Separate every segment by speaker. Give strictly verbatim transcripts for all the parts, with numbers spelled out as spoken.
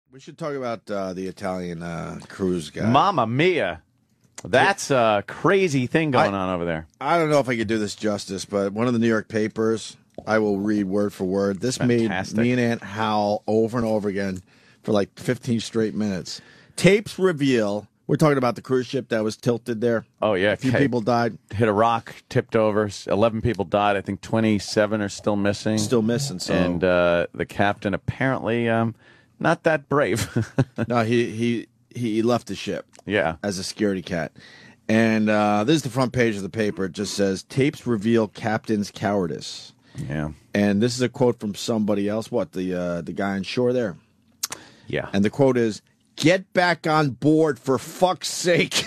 Speaker 1: We should talk about uh, the Italian uh, cruise guy.
Speaker 2: Mamma mia. That's a crazy thing going I, on over there.
Speaker 1: I don't know if I could do this justice, but one of the New York papers, I will read word for word. This Fantastic. made me and Aunt howl over and over again for like fifteen straight minutes. Tapes reveal, we're talking about the cruise ship that was tilted there.
Speaker 2: Oh, yeah.
Speaker 1: A few
Speaker 2: okay.
Speaker 1: people died.
Speaker 2: Hit a rock, tipped over. eleven people died. I think twenty-seven are still missing.
Speaker 1: Still missing. So.
Speaker 2: And uh, the captain apparently um, not that brave.
Speaker 1: No, he, he, he left the ship.
Speaker 2: Yeah.
Speaker 1: As a scaredy cat. And uh, this is the front page of the paper. It just says, tapes reveal captain's cowardice.
Speaker 2: Yeah.
Speaker 1: And this is a quote from somebody else. What, the uh, the guy on shore there?
Speaker 2: Yeah.
Speaker 1: And the quote is, get back on board for fuck's sake.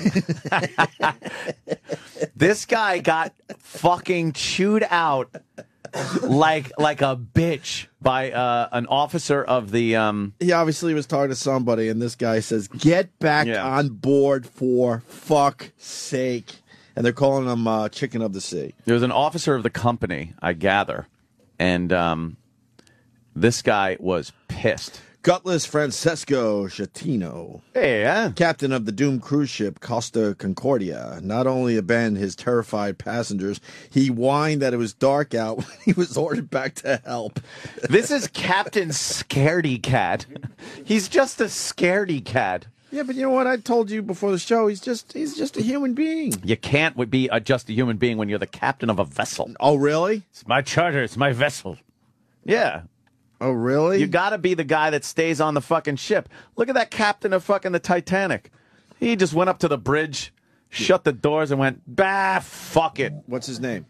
Speaker 2: This guy got fucking chewed out like like a bitch by uh, an officer of the... Um...
Speaker 1: He obviously was talking to somebody, and this guy says, get back yeah. on board for fuck's sake. And they're calling him uh, Chicken of the Sea.
Speaker 2: There was an officer of the company, I gather, and um, this guy was pissed.
Speaker 1: Gutless Francesco Schettino,
Speaker 2: yeah.
Speaker 1: captain of the doomed cruise ship Costa Concordia, not only abandoned his terrified passengers, he whined that it was dark out when he was ordered back to help.
Speaker 2: This is Captain Scaredy Cat. He's just a scaredy cat.
Speaker 1: Yeah, but you know what? I told you before the show, he's just he's just a human being.
Speaker 2: You can't be a, just a human being when you're the captain of a vessel.
Speaker 1: Oh, really?
Speaker 2: It's my charter. It's my vessel. Yeah.
Speaker 1: Oh, really?
Speaker 2: You got to be the guy that stays on the fucking ship. Look at that captain of fucking the Titanic. He just went up to the bridge, shut the doors, and went, bah, fuck it.
Speaker 1: What's his name?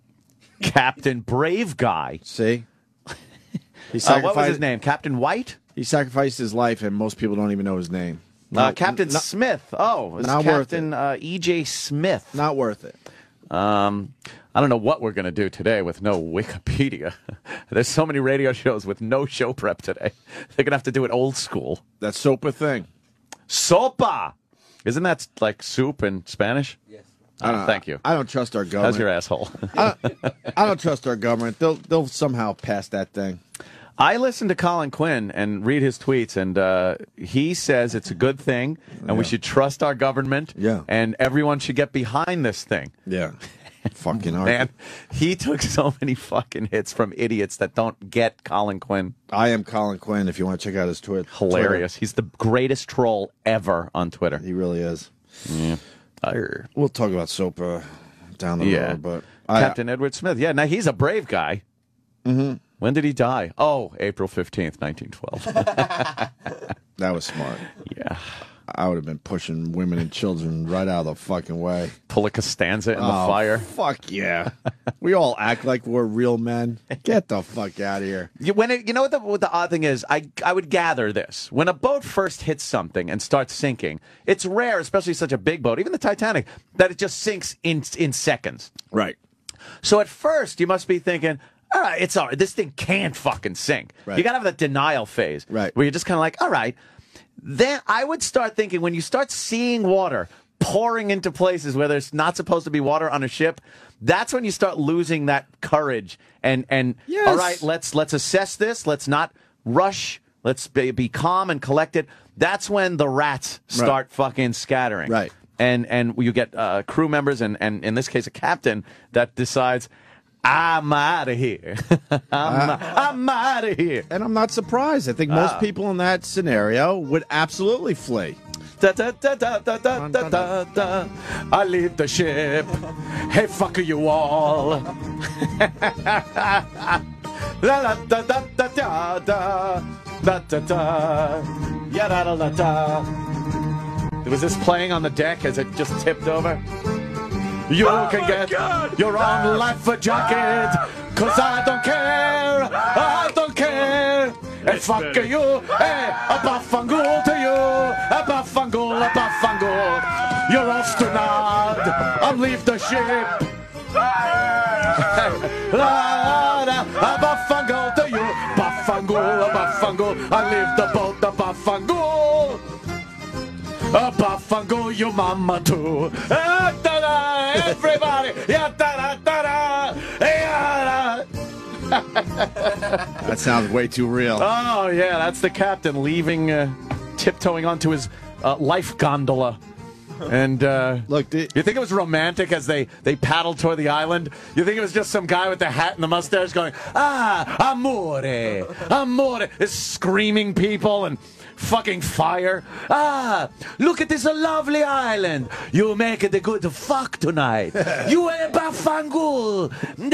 Speaker 2: Captain Brave Guy.
Speaker 1: See? He
Speaker 2: uh, what was his name? Captain White?
Speaker 1: He sacrificed his life, and most people don't even know his name.
Speaker 2: No, uh, Captain not, Smith. Oh, it's
Speaker 1: not
Speaker 2: Captain
Speaker 1: worth it.
Speaker 2: Uh, E J Smith.
Speaker 1: Not worth it.
Speaker 2: Um, I don't know what we're going to do today with no Wikipedia. There's so many radio shows with no show prep today. They're going to have to do it old school.
Speaker 1: That's sopa thing.
Speaker 2: Sopa! Isn't that like soup in Spanish?
Speaker 1: Yes.
Speaker 2: I don't, thank you.
Speaker 1: I don't trust our government.
Speaker 2: How's your asshole?
Speaker 1: I, don't, I don't trust our government. They'll, they'll somehow pass that thing.
Speaker 2: I listened to Colin Quinn and read his tweets, and uh, he says it's a good thing, and yeah. we should trust our government,
Speaker 1: yeah.
Speaker 2: and everyone should get behind this thing.
Speaker 1: Yeah. Fucking art.
Speaker 2: Man, he took so many fucking hits from idiots that don't get Colin Quinn.
Speaker 1: I am Colin Quinn, if you want to check out his Twitter.
Speaker 2: Hilarious. He's the greatest troll ever on Twitter.
Speaker 1: He really is.
Speaker 2: Yeah.
Speaker 1: We'll talk about Sopa down the
Speaker 2: yeah.
Speaker 1: road, but
Speaker 2: Captain
Speaker 1: I,
Speaker 2: Edward Smith. Yeah, now he's a brave guy.
Speaker 1: Mm-hmm.
Speaker 2: When did he die? Oh, April fifteenth, nineteen twelve.
Speaker 1: That was smart.
Speaker 2: Yeah.
Speaker 1: I would have been pushing women and children right out of the fucking way.
Speaker 2: Pull a Costanza in
Speaker 1: oh,
Speaker 2: the fire.
Speaker 1: Fuck yeah. We all act like we're real men. Get the fuck out of here.
Speaker 2: You, when it, you know what the, what the odd thing is? I, I would gather this. When a boat first hits something and starts sinking, it's rare, especially such a big boat, even the Titanic, that it just sinks in in seconds.
Speaker 1: Right.
Speaker 2: So at first, you must be thinking, all right, it's all right. This thing can't fucking sink.
Speaker 1: Right.
Speaker 2: You got to have that denial phase.
Speaker 1: Right.
Speaker 2: Where you're just kind of like, all right. Then I would start thinking, when you start seeing water pouring into places where there's not supposed to be water on a ship, that's when you start losing that courage. And, and
Speaker 1: yes.
Speaker 2: all right, let's let's assess this. Let's not rush. Let's be, be calm and collected. That's when the rats start right. fucking scattering.
Speaker 1: Right.
Speaker 2: And, and you get uh, crew members, and, and in this case, a captain that decides, I'm out of here. I'm, uh, I'm out of here.
Speaker 1: And I'm not surprised. I think most
Speaker 2: uh,
Speaker 1: people in that scenario would absolutely flee.
Speaker 2: Da, da, da, da, da, da, da, da, da. I leave the ship. Hey, fuck you all. Da, da, da, da, da, da, da, da, da. Ya, da, da, da, da. Was this playing on the deck as it just tipped over? You oh can get God. your own life jacket, cause I don't care, I don't care. Hey, fuck you, hey, a baffangool to you, a baffangool, a baffangool. You're off to nod, I'll leave the ship. A baffangool to you, baffangool, a baffangool. I leave the boat, a baffangool. A baffangool, your mama too. Ah, da-da, everybody, yeah, da-da, da-da, yeah, da.
Speaker 1: That sounds way too real.
Speaker 2: Oh, yeah, that's the captain leaving, uh, tiptoeing onto his uh, life gondola. And uh,
Speaker 1: look, the,
Speaker 2: you think it was romantic as they, they paddled toward the island? You think it was just some guy with the hat and the mustache going, ah, amore, amore, is screaming people and fucking fire. Ah, look at this lovely island. You make it a good fuck tonight. You a bafangul.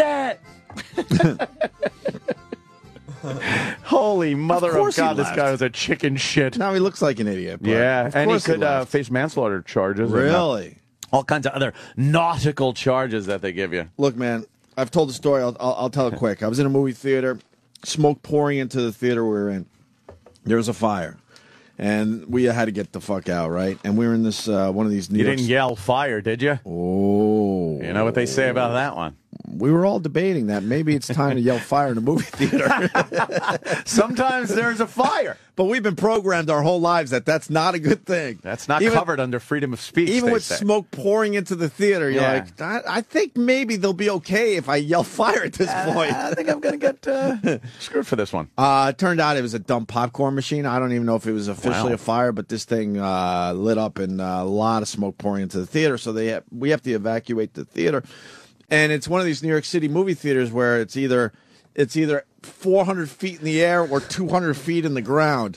Speaker 2: Holy mother of, of God, this guy was a chicken shit.
Speaker 1: Now he looks like an idiot.
Speaker 2: Yeah, and he could he uh, face manslaughter charges.
Speaker 1: Really?
Speaker 2: And, uh, all kinds of other nautical charges that they give you.
Speaker 1: Look, man, I've told the story. I'll, I'll, I'll tell it quick. I was in a movie theater, smoke pouring into the theater we were in. There was a fire. And we had to get the fuck out, right? And we were in this uh, one of these New
Speaker 2: You
Speaker 1: York
Speaker 2: didn't yell fire, did you?
Speaker 1: Oh.
Speaker 2: You know what they say about that one?
Speaker 1: We were all debating that. Maybe it's time to yell fire in a movie theater.
Speaker 2: Sometimes there's a fire.
Speaker 1: But we've been programmed our whole lives that that's not a good thing.
Speaker 2: That's not
Speaker 1: even,
Speaker 2: covered under freedom of speech.
Speaker 1: Even with
Speaker 2: say.
Speaker 1: smoke pouring into the theater, you're
Speaker 2: yeah.
Speaker 1: like, I, I think maybe they'll be okay if I yell fire at this
Speaker 2: uh,
Speaker 1: point.
Speaker 2: I think I'm going to get uh, screwed for this one.
Speaker 1: Uh, it turned out it was a dumb popcorn machine. I don't even know if it was officially
Speaker 2: wow.
Speaker 1: a fire, but this thing uh, lit up and uh, a lot of smoke pouring into the theater. So they have, we have to evacuate the theater. And it's one of these New York City movie theaters where it's either it's either four hundred feet in the air or two hundred feet in the ground.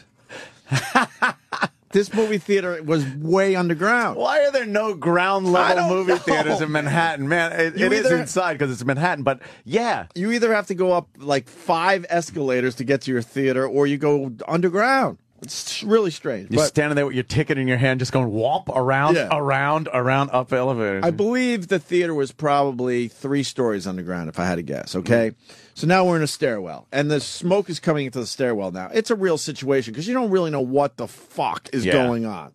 Speaker 1: This movie theater was way underground.
Speaker 2: Why are there no ground level movie
Speaker 1: know.
Speaker 2: theaters in Manhattan? Man, it, it
Speaker 1: either,
Speaker 2: is inside because it's Manhattan, but yeah.
Speaker 1: You either have to go up like five escalators to get to your theater or you go underground. It's really strange.
Speaker 2: You're
Speaker 1: but
Speaker 2: standing there with your ticket in your hand just going whomp around,
Speaker 1: yeah.
Speaker 2: around, around, up elevators.
Speaker 1: I believe the theater was probably three stories underground, if I had to guess, okay? Mm-hmm. So now we're in a stairwell, and the smoke is coming into the stairwell now. It's a real situation because you don't really know what the fuck is
Speaker 2: yeah.
Speaker 1: going on.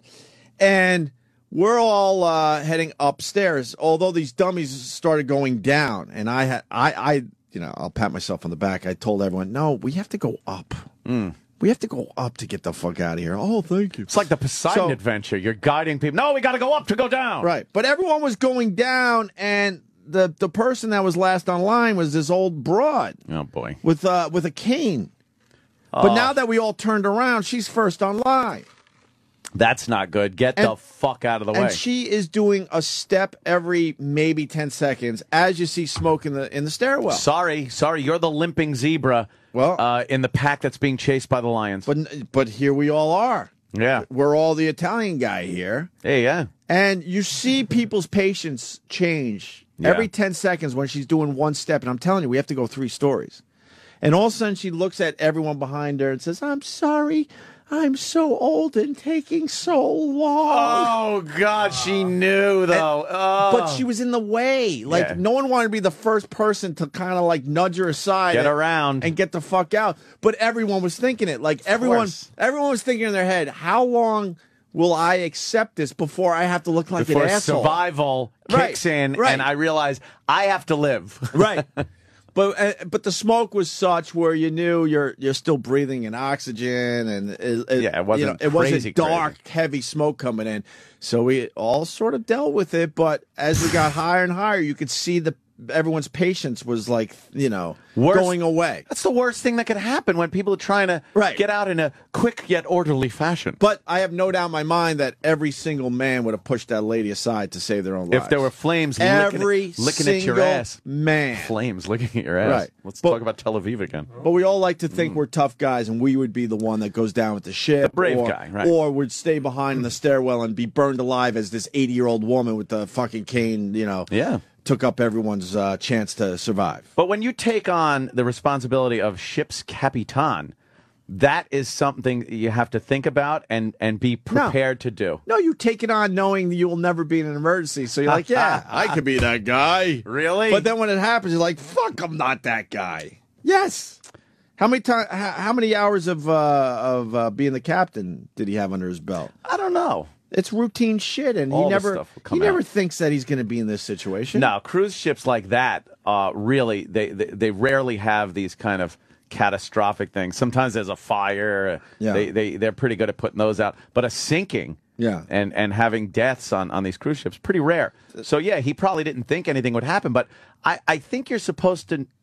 Speaker 1: And we're all uh, heading upstairs, although these dummies started going down. And I, had, I, I, you know, I'll pat myself on the back. I told everyone, no, we have to go up.
Speaker 2: Mm.
Speaker 1: We have to go up to get the fuck out of here. Oh, thank you.
Speaker 2: It's like the Poseidon
Speaker 1: so,
Speaker 2: adventure. You're guiding people. No, we got to go up to go down.
Speaker 1: Right. But everyone was going down, and the the person that was last on line was this old broad.
Speaker 2: Oh, boy.
Speaker 1: With, uh, with a cane.
Speaker 2: Oh.
Speaker 1: But now that we all turned around, she's first on line.
Speaker 2: That's not good. Get
Speaker 1: and,
Speaker 2: the fuck out of the way.
Speaker 1: And she is doing a step every maybe ten seconds as you see smoke in the in the stairwell.
Speaker 2: Sorry. Sorry. You're the limping zebra.
Speaker 1: Well,
Speaker 2: uh, in the pack that's being chased by the lions.
Speaker 1: But but here we all are.
Speaker 2: Yeah.
Speaker 1: We're all the Italian guy here.
Speaker 2: Hey, yeah.
Speaker 1: And you see people's patience change
Speaker 2: yeah.
Speaker 1: every ten seconds when she's doing one step. And I'm telling you, we have to go three stories. And all of a sudden she looks at everyone behind her and says, I'm sorry. I'm so old and taking so long.
Speaker 2: Oh, God, she knew, though.
Speaker 1: And,
Speaker 2: oh.
Speaker 1: But she was in the way. Like,
Speaker 2: yeah.
Speaker 1: no one wanted to be the first person to kind of, like, nudge her aside.
Speaker 2: Get
Speaker 1: and,
Speaker 2: around.
Speaker 1: And get the fuck out. But everyone was thinking it. Like, everyone everyone was thinking in their head, how long will I accept this before I have to look like
Speaker 2: before
Speaker 1: an asshole?
Speaker 2: Survival
Speaker 1: right.
Speaker 2: kicks in,
Speaker 1: right.
Speaker 2: and I realize I have to live.
Speaker 1: Right. But uh, but the smoke was such where you knew you're you're still breathing in oxygen, and it, it,
Speaker 2: yeah, it wasn't
Speaker 1: you know, it
Speaker 2: crazy,
Speaker 1: wasn't dark,
Speaker 2: crazy.
Speaker 1: heavy smoke coming in. So we all sort of dealt with it. But as we got higher and higher, you could see the everyone's patience was like you know
Speaker 2: worst,
Speaker 1: going away.
Speaker 2: That's the worst thing that could happen when people are trying to
Speaker 1: right.
Speaker 2: get out in a quick yet orderly fashion.
Speaker 1: But I have no doubt in my mind that every single man would have pushed that lady aside to save their own lives.
Speaker 2: If there were flames
Speaker 1: every
Speaker 2: licking, licking at your ass.
Speaker 1: Man.
Speaker 2: Flames licking at your ass.
Speaker 1: Right.
Speaker 2: Let's
Speaker 1: but,
Speaker 2: talk about Tel Aviv again.
Speaker 1: But we all like to think mm. we're tough guys, and we would be the one that goes down with the ship.
Speaker 2: The brave
Speaker 1: or,
Speaker 2: guy, right.
Speaker 1: Or would stay behind in the stairwell and be burned alive as this eighty-year-old woman with the fucking cane, you know.
Speaker 2: Yeah.
Speaker 1: Took up everyone's uh, chance to survive.
Speaker 2: But when you take on the responsibility of ship's capitan, that is something you have to think about and, and be prepared
Speaker 1: no.
Speaker 2: to do.
Speaker 1: No, you take it on knowing that you will never be in an emergency. So you're like, yeah, I could be that guy.
Speaker 2: Really?
Speaker 1: But then when it happens, you're like, fuck, I'm not that guy. Yes. How many time? How many hours of uh, of uh, being the captain did he have under his belt?
Speaker 2: I don't know.
Speaker 1: It's routine shit, and
Speaker 2: All
Speaker 1: he never he
Speaker 2: out.
Speaker 1: never thinks that he's going to be in this situation.
Speaker 2: No, cruise ships like that, uh, really, they, they they rarely have these kind of catastrophic things. Sometimes there's a fire.
Speaker 1: Yeah.
Speaker 2: They, they, they're pretty good at putting those out. But a sinking
Speaker 1: yeah.
Speaker 2: and, and having deaths on, on these cruise ships, pretty rare. So, yeah, he probably didn't think anything would happen. But I, I think you're supposed to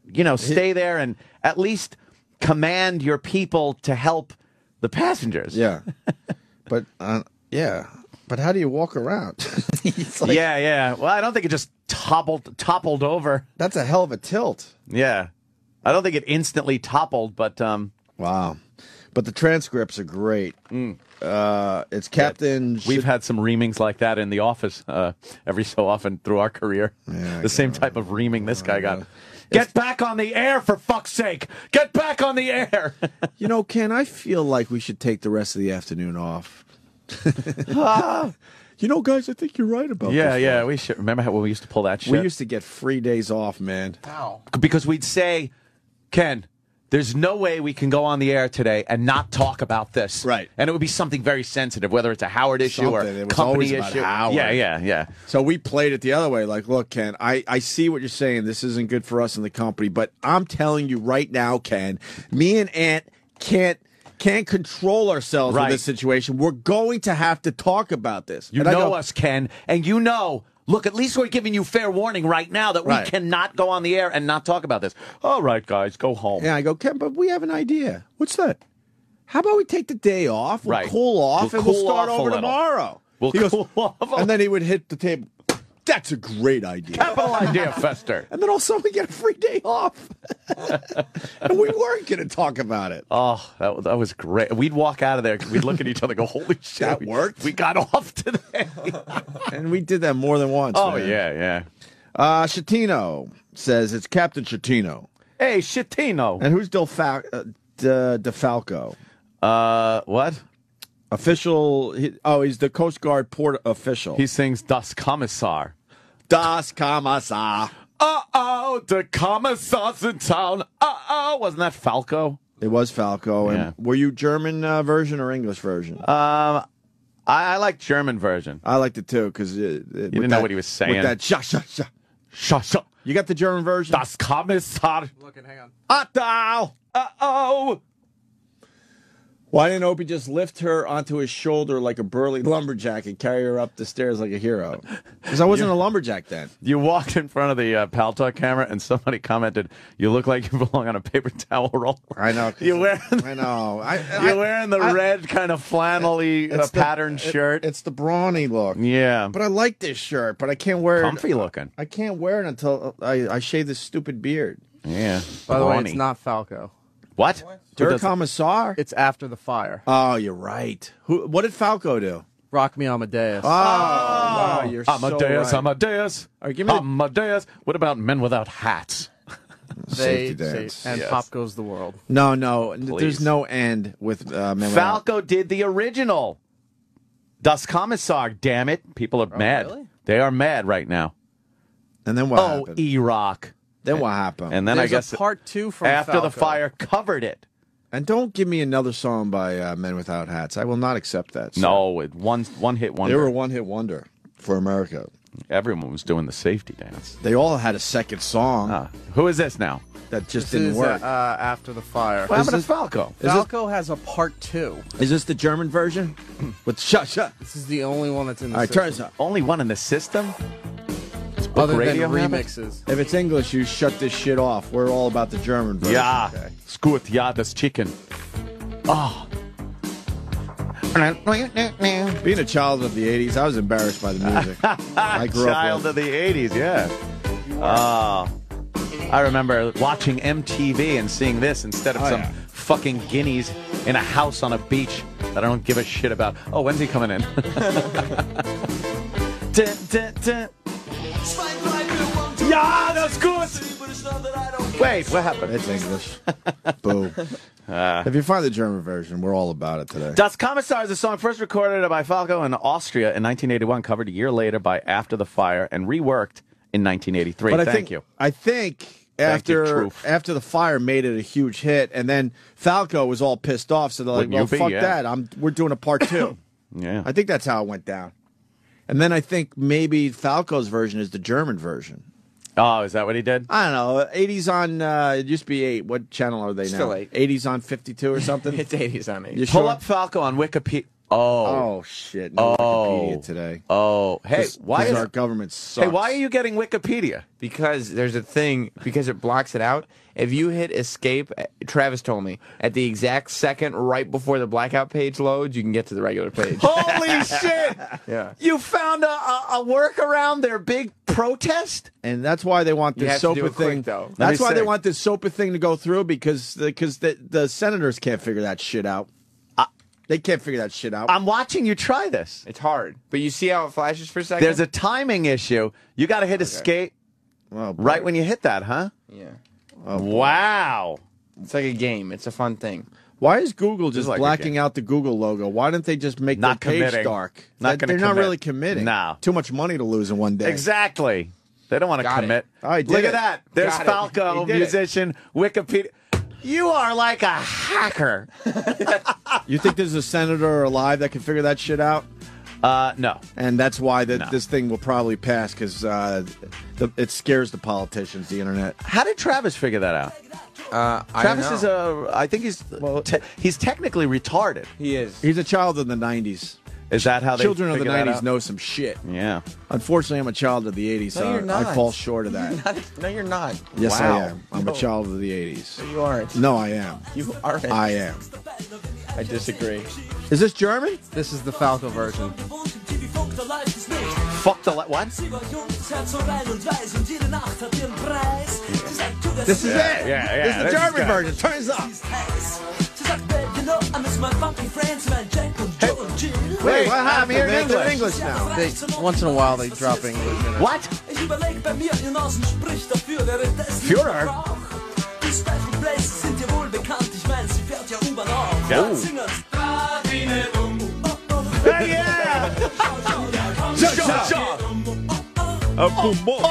Speaker 2: you know, stay there and at least command your people to help the passengers.
Speaker 1: Yeah. But, uh, yeah. But how do you walk around?
Speaker 2: like, yeah, yeah. Well, I don't think it just toppled toppled over.
Speaker 1: That's a hell of a tilt.
Speaker 2: Yeah. I don't think it instantly toppled, but... um.
Speaker 1: Wow. But the transcripts are great. Mm. Uh, it's Captain...
Speaker 2: Yeah, we've had some reamings like that in the office uh, every so often through our career. Yeah, the same type of reaming this guy got. Get it's... back on the air, for fuck's sake! Get back on the air!
Speaker 1: You know, Ken, I feel like we should take the rest of the afternoon off. ah. You know, guys, I think you're right about
Speaker 2: yeah,
Speaker 1: this.
Speaker 2: Yeah, yeah, we should. Remember how we used to pull that shit?
Speaker 1: We used to get free days off, man.
Speaker 3: How?
Speaker 2: Because we'd say, Ken... There's no way we can go on the air today and not talk about this.
Speaker 1: Right.
Speaker 2: And it would be something very sensitive, whether it's a Howard issue
Speaker 1: something.
Speaker 2: or
Speaker 1: it was
Speaker 2: company
Speaker 1: always
Speaker 2: issue.
Speaker 1: About Howard.
Speaker 2: Yeah, yeah, yeah.
Speaker 1: So we played it the other way. Like, look, Ken, I, I see what you're saying. This isn't good for us in the company. But I'm telling you right now, Ken, me and Ant can't can't control ourselves
Speaker 2: right.
Speaker 1: in this situation. We're going to have to talk about this.
Speaker 2: You
Speaker 1: and
Speaker 2: know
Speaker 1: go,
Speaker 2: us, Ken, and you know... Look, at least we're giving you fair warning right now that we
Speaker 1: right.
Speaker 2: cannot go on the air and not talk about this. All right, guys, go home.
Speaker 1: Yeah, I go, Ken, but we have an idea. What's that? How about we take the day off, we'll
Speaker 2: right.
Speaker 1: cool off,
Speaker 2: we'll
Speaker 1: and
Speaker 2: cool
Speaker 1: we'll start over tomorrow.
Speaker 2: We'll
Speaker 1: he goes,
Speaker 2: cool off.
Speaker 1: And then he would hit the table. That's a great idea.
Speaker 2: Capital idea, Fester.
Speaker 1: And then also we get a free day off. And we weren't going to talk about it.
Speaker 2: Oh, that, that was great. We'd walk out of there. We'd look at each other and go, holy shit.
Speaker 1: That worked.
Speaker 2: We got off today.
Speaker 1: And we did that more than once.
Speaker 2: Oh,
Speaker 1: man.
Speaker 2: yeah, yeah.
Speaker 1: Uh, Shatino says it's Captain Shatino.
Speaker 2: Hey, Shatino.
Speaker 1: And who's Delfa- uh, De- DeFalco?
Speaker 2: Uh, what?
Speaker 1: Official. He, oh, he's the Coast Guard port official.
Speaker 2: He sings Das Kommissar.
Speaker 1: Das Kommissar.
Speaker 2: Uh-oh, the Commissar's in town. Uh-oh. Wasn't that Falco?
Speaker 1: It was Falco.
Speaker 2: Yeah.
Speaker 1: And were you German uh, version or English version?
Speaker 2: Um, I, I like German version.
Speaker 1: I liked it too because you
Speaker 2: didn't know
Speaker 1: that,
Speaker 2: what he was saying.
Speaker 1: With that sha sha sha
Speaker 2: sha sha.
Speaker 1: You got the German version?
Speaker 2: Das Kommissar.
Speaker 3: Looking, hang on.
Speaker 1: Otto.
Speaker 2: Uh-oh.
Speaker 1: Why didn't Opie just lift her onto his shoulder like a burly lumberjack and carry her up the stairs like a hero? Because I wasn't a lumberjack then.
Speaker 2: You walked in front of the uh, Pal Talk camera and somebody commented, "You look like you belong on a paper towel roll."
Speaker 1: I know.
Speaker 2: You wearing?
Speaker 1: I know. I,
Speaker 2: You're
Speaker 1: I,
Speaker 2: wearing the
Speaker 1: I,
Speaker 2: red kind of flannelly uh, patterned
Speaker 1: it,
Speaker 2: shirt.
Speaker 1: It's the brawny look.
Speaker 2: Yeah,
Speaker 1: but I like this shirt. But I can't wear
Speaker 2: comfy
Speaker 1: it.
Speaker 2: looking.
Speaker 1: I can't wear it until I, I shave this stupid beard.
Speaker 2: Yeah.
Speaker 3: By the way, it's not Falco.
Speaker 2: What?
Speaker 1: Der Kommissar?
Speaker 3: It's After the Fire.
Speaker 1: Oh, you're right. Who? What did Falco do?
Speaker 3: Rock Me Amadeus.
Speaker 1: Oh, wow, you're
Speaker 2: Amadeus,
Speaker 1: so right.
Speaker 2: Amadeus,
Speaker 1: All right, give me
Speaker 2: Amadeus. What about Men Without Hats?
Speaker 3: They,
Speaker 1: Safety dance.
Speaker 3: and
Speaker 2: Yes.
Speaker 3: Pop Goes the World.
Speaker 1: No, no.
Speaker 2: Please.
Speaker 1: There's no end with uh, Men
Speaker 2: Falco did the original. Das Kommissar, damn it. People are
Speaker 3: Oh,
Speaker 2: mad.
Speaker 3: really?
Speaker 2: They are mad right now.
Speaker 1: And then what
Speaker 2: oh,
Speaker 1: happened?
Speaker 2: E-Rock.
Speaker 1: Then what happened?
Speaker 2: And then
Speaker 3: There's
Speaker 2: I guess
Speaker 3: a part two from
Speaker 2: After
Speaker 3: Falco.
Speaker 2: the Fire covered it.
Speaker 1: And don't give me another song by uh, Men Without Hats. I will not accept that. song.
Speaker 2: No, it one one hit wonder.
Speaker 1: They were a one-hit wonder for America.
Speaker 2: Everyone was doing the safety dance.
Speaker 1: They all had a second song
Speaker 2: Ah, who is this now?
Speaker 1: that just
Speaker 3: This
Speaker 1: didn't
Speaker 3: is
Speaker 1: work.
Speaker 3: Uh, uh, After the Fire.
Speaker 2: What happened to
Speaker 1: this-
Speaker 2: Falco?
Speaker 1: this-
Speaker 3: Falco has a part two.
Speaker 1: Is this the German version? With shut shut.
Speaker 3: This is the only one that's in the
Speaker 1: All right, turn
Speaker 3: system.
Speaker 1: this up.
Speaker 2: Only one in the system? Does Book
Speaker 3: Other
Speaker 2: Radio
Speaker 3: than
Speaker 2: have it?
Speaker 3: remixes.
Speaker 1: If it's English, you shut this shit off. We're all about the German version.
Speaker 2: Ja,
Speaker 1: Okay.
Speaker 2: ist gut. Ja, das Chicken. Oh.
Speaker 1: Being a child of the eighties, I was embarrassed by the music. I grew
Speaker 2: Child
Speaker 1: up
Speaker 2: of the eighties, yeah. Oh. I remember watching M T V and seeing this instead of
Speaker 1: Oh,
Speaker 2: some
Speaker 1: yeah.
Speaker 2: fucking guineas in a house on a beach that I don't give a shit about. Oh, when's he coming in? dun, dun, dun. Ja, that's good. Wait, what happened?
Speaker 1: It's English. Boom. Uh, if you find the German version, we're all about it today.
Speaker 2: Das Kommissar is a song first recorded by Falco in Austria in nineteen eighty-one, covered a year later by After the Fire, and reworked in nineteen eighty-three.
Speaker 1: But I
Speaker 2: Thank
Speaker 1: think,
Speaker 2: you.
Speaker 1: I think
Speaker 2: Thank you,
Speaker 1: after
Speaker 2: Truth.
Speaker 1: after the Fire made it a huge hit, and then Falco was all pissed off, so they're like,
Speaker 2: Wouldn't
Speaker 1: "Well,
Speaker 2: you be?
Speaker 1: fuck
Speaker 2: Yeah.
Speaker 1: that! I'm we're doing a part two."
Speaker 2: Yeah.
Speaker 1: I think that's how it went down. And then I think maybe Falco's version is the German version.
Speaker 2: Oh, is that what he did?
Speaker 1: I don't know. eighties on, uh, it used to be eight. What channel are they now?
Speaker 3: Still eight.
Speaker 1: eighties on fifty-two or something?
Speaker 3: It's eighties on
Speaker 1: You
Speaker 3: eighties.
Speaker 2: Pull
Speaker 1: sure?
Speaker 2: up Falco on Wikipedia. Oh.
Speaker 1: Oh, shit. No
Speaker 2: Oh.
Speaker 1: Wikipedia today.
Speaker 2: Oh. Hey, why is
Speaker 1: our government sucks.
Speaker 2: Hey, why are you getting Wikipedia?
Speaker 3: Because there's a thing, because it blocks it out. If you hit escape, Travis told me, at the exact second right before the blackout page loads, you can get to the regular page.
Speaker 2: Holy shit!
Speaker 3: Yeah.
Speaker 2: You found a, a, a workaround their big protest?
Speaker 1: And that's why they want
Speaker 3: You
Speaker 1: this
Speaker 3: have to
Speaker 1: SOPA
Speaker 3: do it quick,
Speaker 1: thing.
Speaker 3: though.
Speaker 1: That's
Speaker 2: me
Speaker 1: why they
Speaker 2: see.
Speaker 1: want this SOPA thing to go through because because the, the senators can't figure that shit out.
Speaker 2: Uh,
Speaker 1: They can't figure that shit out.
Speaker 2: I'm watching you try this.
Speaker 3: It's hard. But you see how it flashes for a second?
Speaker 2: There's a timing issue. You got to hit escape
Speaker 1: Oh, boy.
Speaker 2: right when you hit that, huh?
Speaker 3: Yeah.
Speaker 1: Oh, boy.
Speaker 2: Wow.
Speaker 3: It's like a game. It's a fun thing.
Speaker 1: Why is Google just
Speaker 2: like a
Speaker 1: blacking
Speaker 2: game.
Speaker 1: out the Google logo? Why didn't they just make
Speaker 2: Not
Speaker 1: their page
Speaker 2: committing.
Speaker 1: dark?
Speaker 2: Not
Speaker 1: That-
Speaker 2: gonna
Speaker 1: They're not
Speaker 2: commit.
Speaker 1: really committing.
Speaker 2: No.
Speaker 1: Too much money to lose in one day.
Speaker 2: Exactly. They don't want to
Speaker 3: Got it.
Speaker 2: commit.
Speaker 1: Oh, he did
Speaker 2: Look
Speaker 1: it.
Speaker 2: at that. There's
Speaker 3: Got it.
Speaker 2: Falco,
Speaker 3: He did it.
Speaker 2: musician, Wikipedia. You are like a hacker.
Speaker 1: You think there's a senator alive that can figure that shit out?
Speaker 2: Uh, no.
Speaker 1: And that's why that
Speaker 2: No.
Speaker 1: this thing will probably pass because uh, the- it scares the politicians, the internet.
Speaker 2: How did Travis figure that out?
Speaker 3: Uh, I
Speaker 2: Travis
Speaker 3: don't
Speaker 2: is
Speaker 3: know.
Speaker 2: a. I think he's. Te- he's technically retarded.
Speaker 3: He is.
Speaker 1: He's a child of the nineties.
Speaker 2: Is that how they
Speaker 1: Children of the
Speaker 2: figure that
Speaker 1: nineties
Speaker 2: out?
Speaker 1: know some shit.
Speaker 2: Yeah.
Speaker 1: Unfortunately, I'm a child of the eighties,
Speaker 3: No,
Speaker 1: so
Speaker 3: you're not.
Speaker 1: I fall short of that.
Speaker 3: No, you're not.
Speaker 1: Yes,
Speaker 3: Wow.
Speaker 1: I am. I'm
Speaker 3: No.
Speaker 1: a child of the eighties.
Speaker 3: You aren't.
Speaker 1: No, I am.
Speaker 3: You aren't.
Speaker 1: I am.
Speaker 3: I disagree.
Speaker 1: Is this German?
Speaker 3: This is the Falco version.
Speaker 2: Fuck the. What?
Speaker 1: This is
Speaker 2: Yeah,
Speaker 1: it.
Speaker 2: yeah, yeah,
Speaker 1: This is the
Speaker 2: this is
Speaker 1: German
Speaker 2: good.
Speaker 1: version. Turn this up. Wait, what happened? I'm hearing English. English now.
Speaker 3: They, once in a while, they drop English in it.
Speaker 2: What? Führer?
Speaker 1: Hey, yeah. Shut, shut, shut. A boom, boom.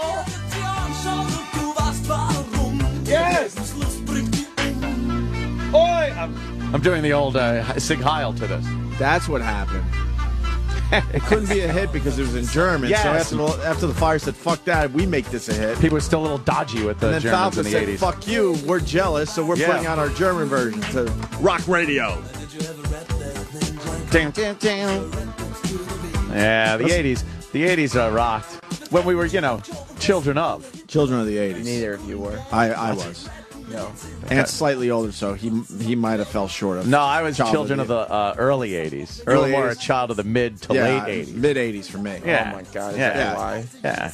Speaker 1: Yes.
Speaker 2: Oi! I'm, I'm doing the old uh, Sig Heil to this.
Speaker 1: That's what happened. It couldn't be a hit because it was in German.
Speaker 2: Yes.
Speaker 1: So after the, after the fire said, fuck that, we make this a hit.
Speaker 2: People were still a little dodgy with the
Speaker 1: And then
Speaker 2: Germans
Speaker 1: Falco
Speaker 2: in the
Speaker 1: said,
Speaker 2: eighties.
Speaker 1: fuck you, we're jealous, so we're
Speaker 2: Yeah.
Speaker 1: putting out our German version to rock radio.
Speaker 2: Ding, ding, ding. Yeah, the eighties. The eighties uh, rocked. When we were, you know, children of.
Speaker 1: Children of the eighties.
Speaker 3: Neither of you were.
Speaker 1: I, I was.
Speaker 3: No.
Speaker 1: And slightly older, so he he might have fell short of.
Speaker 2: No, I was
Speaker 1: child
Speaker 2: children of
Speaker 1: the,
Speaker 2: the uh, early eighties.
Speaker 1: Early
Speaker 2: You were more a
Speaker 1: eighties.
Speaker 2: child of the mid to
Speaker 1: yeah,
Speaker 2: late eighties.
Speaker 1: mid eighties for me.
Speaker 2: Yeah.
Speaker 3: Oh my God. Is
Speaker 2: Yeah.
Speaker 3: that a lie?
Speaker 2: Yeah.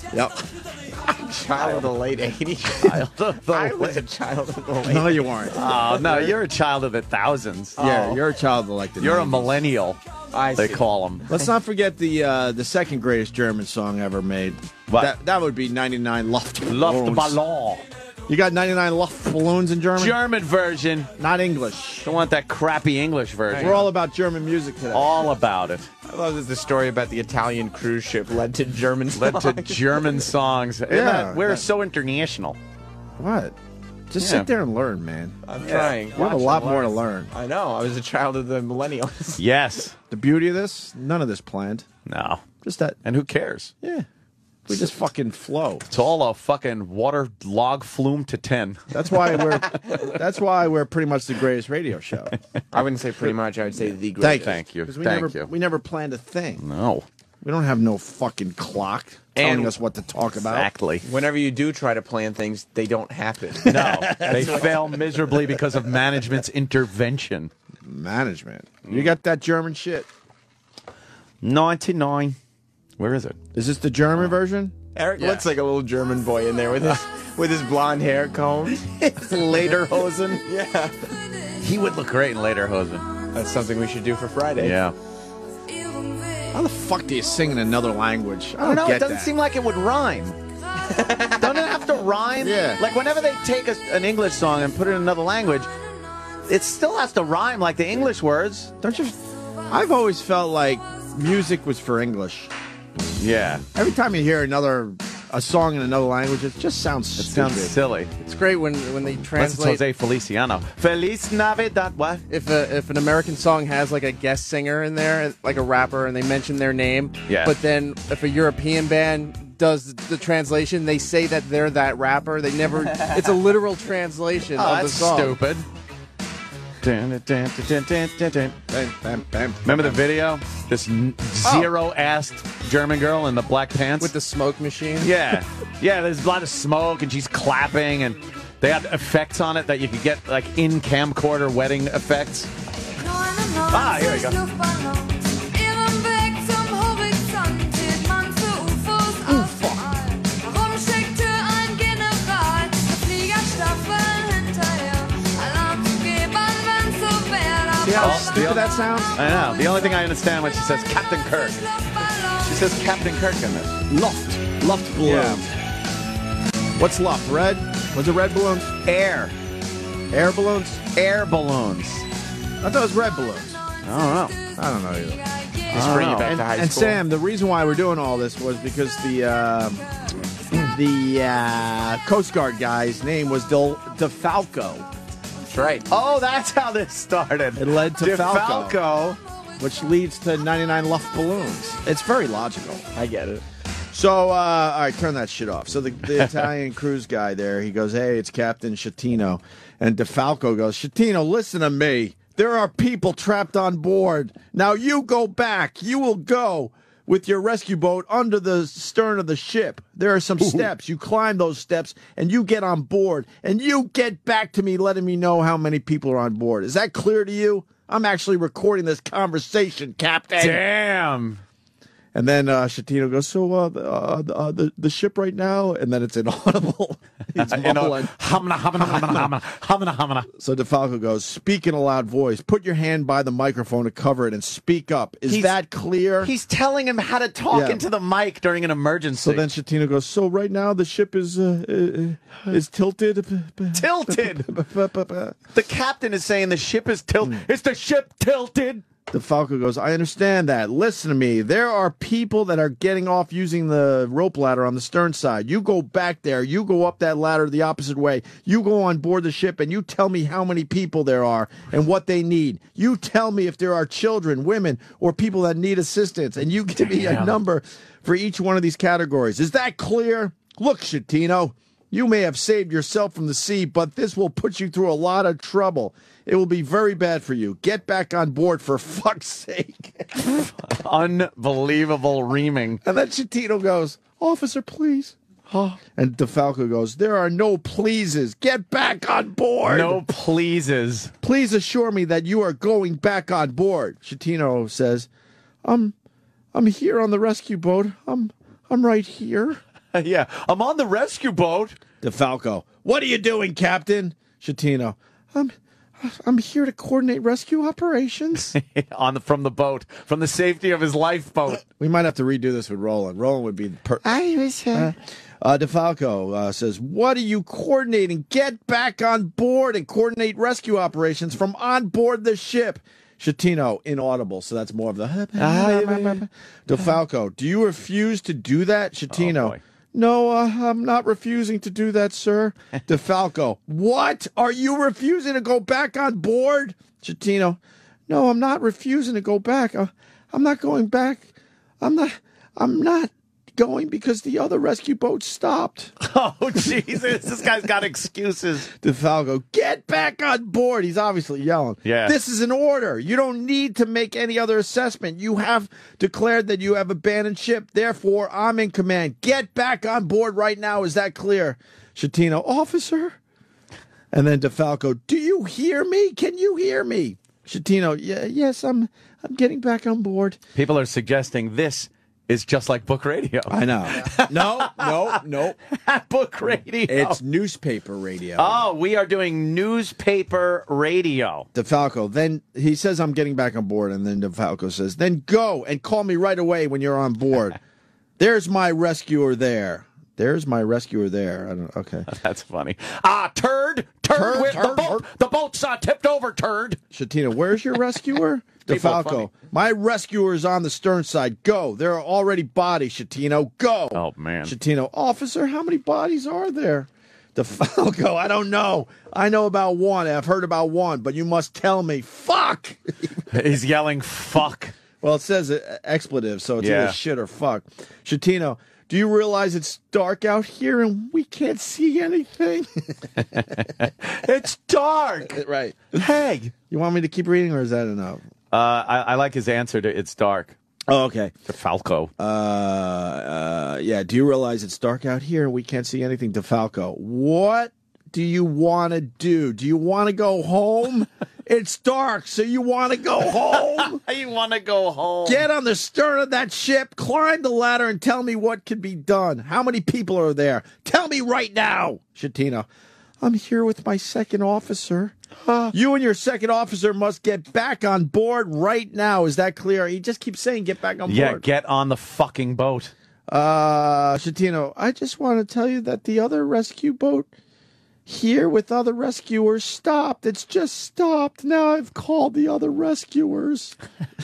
Speaker 1: Yep.
Speaker 3: Child of the late eighties.
Speaker 2: Child of the
Speaker 3: I was a
Speaker 2: late-
Speaker 3: child of the late.
Speaker 1: No, you weren't.
Speaker 2: Oh, no, you're a child of the thousands.
Speaker 1: Yeah,
Speaker 3: Oh.
Speaker 1: you're a child of like the
Speaker 2: You're a
Speaker 1: nineties.
Speaker 2: millennial,
Speaker 3: I
Speaker 2: they
Speaker 3: see.
Speaker 2: call them.
Speaker 1: Let's not forget the uh, the second greatest German song ever made.
Speaker 2: What?
Speaker 1: That, that would be ninety-nine Luftballons.
Speaker 2: Luftballon.
Speaker 1: You got ninety-nine Luftballons in German?
Speaker 2: German version.
Speaker 1: Not English.
Speaker 2: Don't want that crappy English version.
Speaker 1: We're all about German music today.
Speaker 2: all about it.
Speaker 3: I love that the story about the Italian cruise ship led to German
Speaker 2: Led to
Speaker 3: songs.
Speaker 2: German songs. Isn't
Speaker 1: Yeah.
Speaker 2: that- we're
Speaker 1: That-
Speaker 2: so international.
Speaker 1: What? Just
Speaker 2: Yeah.
Speaker 1: sit there and learn, man.
Speaker 3: I'm trying.
Speaker 1: You have a
Speaker 3: Watch
Speaker 1: lot
Speaker 3: and
Speaker 1: more to
Speaker 3: learn.
Speaker 1: learn.
Speaker 3: I know. I was a child of the millennials.
Speaker 2: Yes.
Speaker 1: The beauty of this, none of this planned.
Speaker 2: No.
Speaker 1: Just that,
Speaker 2: And who cares?
Speaker 1: yeah. We just fucking flow.
Speaker 2: It's all a fucking water log flume to ten.
Speaker 1: That's why we're that's why we're pretty much the greatest radio show.
Speaker 3: I wouldn't say pretty much. I would say the
Speaker 1: Thank
Speaker 3: greatest.
Speaker 1: you.
Speaker 2: Thank you.
Speaker 1: 'Cause we
Speaker 2: Thank
Speaker 1: never,
Speaker 2: you.
Speaker 1: We never planned a thing.
Speaker 2: No.
Speaker 1: We don't have no fucking clock telling
Speaker 3: And-
Speaker 1: us what to talk about.
Speaker 2: Exactly.
Speaker 3: Whenever you do try to plan things, they don't happen.
Speaker 2: No. They fail miserably because of management's intervention.
Speaker 1: Management. You got that German shit.
Speaker 2: ninety-nine. Where is it?
Speaker 1: Is this the German version?
Speaker 3: Eric
Speaker 2: Yeah.
Speaker 3: looks like a little German boy in there with his with his blonde hair comb.
Speaker 2: Lederhosen.
Speaker 3: Yeah,
Speaker 2: He would look great in Lederhosen.
Speaker 3: that's something we should do for Friday.
Speaker 2: Yeah.
Speaker 1: How the fuck do you sing in another language? I
Speaker 2: I
Speaker 1: don't
Speaker 2: don't know.
Speaker 1: get
Speaker 2: It doesn't
Speaker 1: that.
Speaker 2: seem like it would rhyme. Doesn't it have to rhyme?
Speaker 1: Yeah.
Speaker 2: Like whenever they take a, an English song and put it in another language, it still has to rhyme like the English words.
Speaker 1: Don't you? I've always felt like music was for English.
Speaker 2: Yeah.
Speaker 1: Every time you hear another a song in another language, it just sounds
Speaker 2: It
Speaker 1: stupid.
Speaker 2: sounds silly.
Speaker 3: It's great when when they
Speaker 2: Unless it's
Speaker 3: translate.
Speaker 2: Jose Feliciano. Feliz Navidad. What?
Speaker 3: If a, if an American song has like a guest singer in there, like a rapper, and they mention their name,
Speaker 2: Yeah.
Speaker 3: but then if a European band does the translation, they say that they're that rapper. They never. It's a literal translation
Speaker 2: Oh,
Speaker 3: of
Speaker 2: that's
Speaker 3: the song.
Speaker 2: stupid. Remember the video? This zero-assed German girl in the black pants?
Speaker 4: With the smoke machine?
Speaker 2: Yeah. Yeah, there's a lot of smoke, and she's clapping, and they had effects on it that you could get, like, in camcorder wedding effects. Ah, here we go.
Speaker 4: See how stupid that sounds?
Speaker 2: I know. The only thing I understand when she says Captain Kirk. She says Captain Kirk in this.
Speaker 1: Luft. Luft balloons.
Speaker 2: Yeah.
Speaker 1: What's luft? Red? Was it red balloons?
Speaker 2: Air.
Speaker 1: Air balloons?
Speaker 2: Air balloons.
Speaker 1: I thought it was red balloons.
Speaker 2: I don't know.
Speaker 1: I don't know either.
Speaker 3: Just bring you back
Speaker 1: And,
Speaker 3: to high
Speaker 1: and
Speaker 3: school.
Speaker 1: Sam, the reason why we're doing all this was because the uh, the uh, Coast Guard guy's name was Del DeFalco.
Speaker 3: That's right.
Speaker 2: Oh, that's how this started.
Speaker 1: It led to Falco,
Speaker 2: Falco.
Speaker 1: which leads to ninety-nine Luft balloons. It's very logical.
Speaker 3: I get it.
Speaker 1: So, uh, all right, turn that shit off. So the, the Italian cruise guy there, he goes, hey, it's Captain Schettino. And DeFalco goes, Schettino, listen to me. There are people trapped on board. Now you go back. You will go with your rescue boat under the stern of the ship. There are some steps. You climb those steps, and you get on board. And you get back to me letting me know how many people are on board. Is that clear to you? I'm actually recording this conversation, Captain.
Speaker 2: Damn.
Speaker 1: And then uh, Schettino goes, so uh, the, uh, the, uh, the the ship right now, and then it's inaudible. It's mumbling.
Speaker 2: Hamna, hamna, hamna, hamna, hamna, hamna.
Speaker 1: So DeFalco goes, speak in a loud voice. Put your hand by the microphone to cover it and speak up. Is
Speaker 2: He's-
Speaker 1: that clear?
Speaker 2: He's telling him how to talk
Speaker 1: Yeah.
Speaker 2: into the mic during an emergency.
Speaker 1: So then Schettino goes, so right now the ship is uh, uh, is tilted.
Speaker 2: Tilted. The captain is saying the ship is tilted. Is the ship tilted?
Speaker 1: DeFalco goes, I understand that. Listen to me. There are people that are getting off using the rope ladder on the stern side. You go back there. You go up that ladder the opposite way. You go on board the ship and you tell me how many people there are and what they need. You tell me if there are children, women, or people that need assistance. And you give me a
Speaker 2: Damn.
Speaker 1: number for each one of these categories. Is that clear? Look, Schettino, you may have saved yourself from the sea, but this will put you through a lot of trouble. It will be very bad for you. Get back on board for fuck's sake.
Speaker 2: Unbelievable reaming.
Speaker 1: And then Schettino goes, officer, please. And DeFalco goes, there are no pleases. Get back on board.
Speaker 2: No pleases.
Speaker 1: Please assure me that you are going back on board. Schettino says, I'm, I'm here on the rescue boat. I'm, I'm right here.
Speaker 2: Yeah, I'm on the rescue boat.
Speaker 1: DeFalco, what are you doing, Captain? Schettino, I'm, I'm here to coordinate rescue operations.
Speaker 2: on the from the boat, from the safety of his lifeboat.
Speaker 1: We might have to redo this with Roland. Roland would be per-
Speaker 3: I was here.
Speaker 1: Uh, DeFalco uh, says, what are you coordinating? Get back on board and coordinate rescue operations from on board the ship. Schettino, inaudible, so that's more of the... DeFalco, do you refuse to do that? Schettino,
Speaker 2: Oh, boy.
Speaker 1: no, uh, I'm not refusing to do that, sir. DeFalco, what? Are you refusing to go back on board? Schettino, no, I'm not refusing to go back. Uh, I'm not going back. I'm not... I'm not... going because the other rescue boat stopped.
Speaker 2: Oh, Jesus. This guy's got excuses.
Speaker 1: DeFalco, get back on board. He's obviously yelling.
Speaker 2: Yeah.
Speaker 1: This is an order. You don't need to make any other assessment. You have declared that you have abandoned ship. Therefore, I'm in command. Get back on board right now. Is that clear? Schettino, officer. And then DeFalco, do you hear me? Can you hear me? Schettino, yeah, yes, I'm I'm getting back on board.
Speaker 2: People are suggesting this is just like book radio.
Speaker 1: I know. No, no, no.
Speaker 2: Book radio.
Speaker 1: It's newspaper radio.
Speaker 2: Oh, we are doing newspaper radio.
Speaker 1: DeFalco, then he says, I'm getting back on board. And then DeFalco says, then go and call me right away when you're on board. There's my rescuer there. There's my rescuer there. I don't. Okay.
Speaker 2: That's funny. Ah, turd, turd.
Speaker 1: Turd,
Speaker 2: where-
Speaker 1: turd,
Speaker 2: the, boat,
Speaker 1: turd.
Speaker 2: the boat's uh, tipped over, turd.
Speaker 1: Schettino, where's your rescuer?
Speaker 2: People are
Speaker 1: DeFalco,
Speaker 2: funny.
Speaker 1: my rescuer is on the stern side. Go. There are already bodies, Schettino. Go.
Speaker 2: Oh, man.
Speaker 1: Schettino, officer, how many bodies are there? DeFalco, I don't know. I know about one. I've heard about one, but you must tell me. Fuck.
Speaker 2: He's yelling, fuck.
Speaker 1: Well, it says uh, expletive, so it's
Speaker 2: Yeah.
Speaker 1: either shit or fuck. Schettino, Do you realize it's dark out here and we can't see anything?
Speaker 2: It's dark.
Speaker 1: Right.
Speaker 2: Hey.
Speaker 1: You want me to keep reading or is that enough?
Speaker 2: Uh, I, I like his answer to it's dark.
Speaker 1: Oh, okay.
Speaker 2: DeFalco.
Speaker 1: Uh, uh, yeah. Do you realize it's dark out here and we can't see anything? DeFalco. What do you want to do? Do you want to go home? It's dark, so you want to go home?
Speaker 2: You want to go home?
Speaker 1: Get on the stern of that ship, climb the ladder, and tell me what can be done. How many people are there? Tell me right now. Schettino. I'm here with my second officer. Huh? You and your second officer must get back on board right now. Is that clear? He just keeps saying get back on board.
Speaker 2: Yeah, get on the fucking boat.
Speaker 1: Uh, Schettino, I just want to tell you that the other rescue boat here with other rescuers stopped. It's just stopped. Now I've called the other rescuers.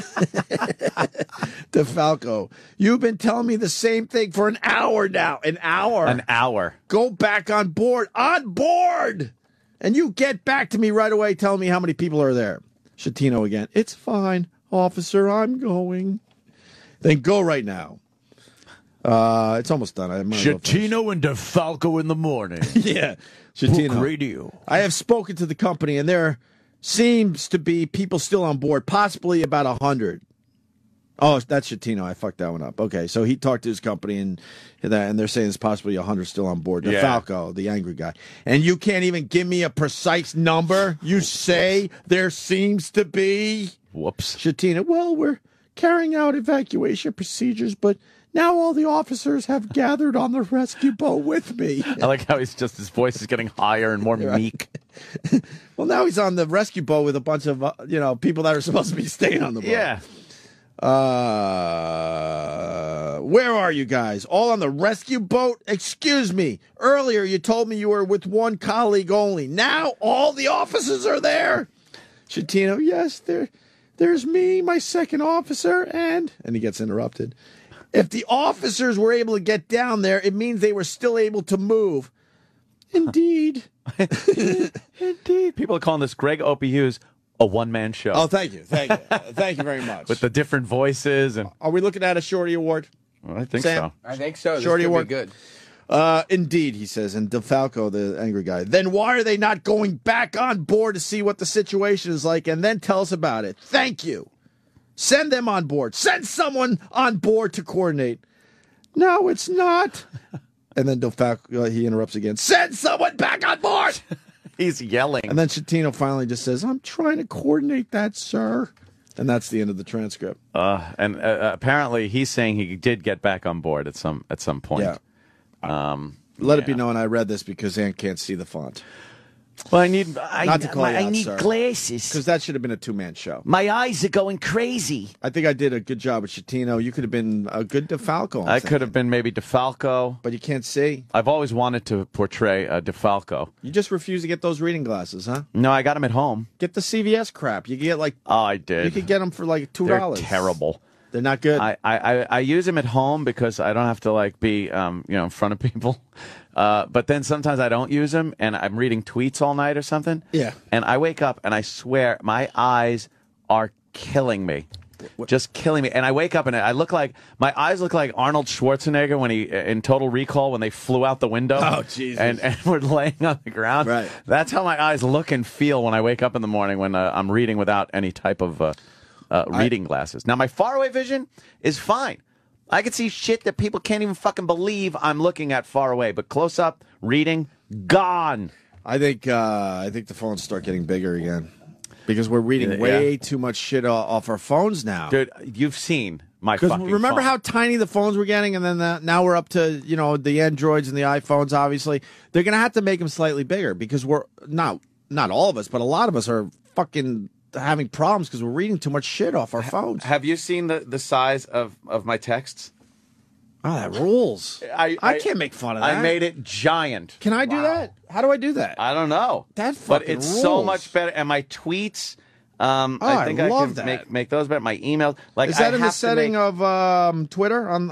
Speaker 1: DeFalco, you've been telling me the same thing for an hour now. An hour.
Speaker 2: An hour.
Speaker 1: Go back on board. On board! And you get back to me right away telling me how many people are there. Schettino again. It's fine, officer. I'm going. Then go right now. Uh, it's almost done. I
Speaker 2: Schettino and DeFalco in the morning.
Speaker 1: Yeah. Schettino.
Speaker 2: Book radio.
Speaker 1: I have spoken to the company, and there seems to be people still on board, possibly about a hundred. Oh, that's Schettino. I fucked that one up. Okay, so he talked to his company, and and they're saying there's possibly a hundred still on board.
Speaker 2: Yeah.
Speaker 1: DeFalco, the angry guy, and you can't even give me a precise number. You say there seems to be.
Speaker 2: Whoops.
Speaker 1: Schettino. Well, we're carrying out evacuation procedures, but now all the officers have gathered on the rescue boat with me.
Speaker 2: I like how he's just, his voice is getting higher and more meek.
Speaker 1: Well, now he's on the rescue boat with a bunch of, uh, you know, people that are supposed to be staying on the boat.
Speaker 2: Yeah.
Speaker 1: Uh, where are you guys? All on the rescue boat? Excuse me. Earlier you told me you were with one colleague only. Now all the officers are there. Schettino, yes, there, there's me, my second officer, and... And he gets interrupted. If the officers were able to get down there, it means they were still able to move. Indeed.
Speaker 2: Indeed. People are calling this Greg Opie Hughes a one-man show.
Speaker 1: Oh, thank you. Thank you. Thank you very much.
Speaker 2: With the different voices. And
Speaker 1: Are we looking at a Shorty Award?
Speaker 2: well, I think
Speaker 1: Sam?
Speaker 2: so.
Speaker 3: I think so. This
Speaker 1: Shorty
Speaker 3: could
Speaker 1: Award.
Speaker 3: be good.
Speaker 1: Uh, indeed, he says. And DeFalco, the angry guy. Then why are they not going back on board to see what the situation is like and then tell us about it? Thank you. Send them on board. Send someone on board to coordinate. No, it's not. And then DeFalco, uh, he interrupts again. Send someone back on board.
Speaker 2: He's yelling.
Speaker 1: And then Schettino finally just says, I'm trying to coordinate that, sir. And that's the end of the transcript.
Speaker 2: Uh, and uh, apparently he's saying he did get back on board at some at some point.
Speaker 1: Yeah.
Speaker 2: Um,
Speaker 1: Let
Speaker 2: yeah.
Speaker 1: it be known I read this because Ann can't see the font.
Speaker 2: Well, I need I,
Speaker 1: Not to call
Speaker 5: my,
Speaker 1: you out,
Speaker 5: I need
Speaker 1: sir.
Speaker 5: glasses.
Speaker 1: Because that should have been a two-man show.
Speaker 5: My eyes are going crazy.
Speaker 1: I think I did a good job with Schettino. You could have been a good DeFalco. I'm
Speaker 2: I
Speaker 1: thinking.
Speaker 2: could have been maybe DeFalco.
Speaker 1: But you can't see.
Speaker 2: I've always wanted to portray a DeFalco.
Speaker 1: You just refuse to get those reading glasses, huh?
Speaker 2: No, I got him at home.
Speaker 1: Get the C V S crap. You can get like
Speaker 2: Oh, I did.
Speaker 1: you could get them for like two
Speaker 2: They're
Speaker 1: dollars.
Speaker 2: terrible.
Speaker 1: They're not good.
Speaker 2: I, I, I, I use them at home because I don't have to like be um, you know in front of people. Uh, but then sometimes I don't use them and I'm reading tweets all night or something.
Speaker 1: Yeah.
Speaker 2: And I wake up and I swear my eyes are killing me. Just killing me. And I wake up and I look like, my eyes look like Arnold Schwarzenegger when he, in Total Recall, when they flew out the window.
Speaker 1: Oh, Jesus.
Speaker 2: And, and we're laying on the ground.
Speaker 1: Right.
Speaker 2: That's how my eyes look and feel when I wake up in the morning when uh, I'm reading without any type of uh, uh, reading I, glasses. Now, my faraway vision is fine. I can see shit that people can't even fucking believe I'm looking at far away. But close up, reading, gone.
Speaker 1: I think uh, I think the phones start getting bigger again. Because we're reading
Speaker 2: Yeah.
Speaker 1: way too much shit off our phones now.
Speaker 2: Dude, you've seen my
Speaker 1: Because
Speaker 2: fucking
Speaker 1: remember
Speaker 2: phone.
Speaker 1: how tiny the phones were getting, and then the, now we're up to you know the Androids and the iPhones. Obviously, they're gonna have to make them slightly bigger because we're not not all of us, but a lot of us are fucking having problems because we're reading too much shit off our phones.
Speaker 2: Have you seen the, the size of, of my texts?
Speaker 1: Oh, that rules.
Speaker 2: I,
Speaker 1: I can't make fun of that.
Speaker 2: I made it giant.
Speaker 1: Can I do that? How do I do that?
Speaker 2: I don't know.
Speaker 1: That
Speaker 2: But
Speaker 1: fucking
Speaker 2: it's so
Speaker 1: rules.
Speaker 2: much better. And my tweets, um,
Speaker 1: Oh,
Speaker 2: I think
Speaker 1: I
Speaker 2: I,
Speaker 1: love
Speaker 2: can
Speaker 1: that.
Speaker 2: make, make those better. My emails. Like,
Speaker 1: Is that
Speaker 2: I
Speaker 1: in the
Speaker 2: have to
Speaker 1: setting
Speaker 2: make-
Speaker 1: of um, Twitter on uh,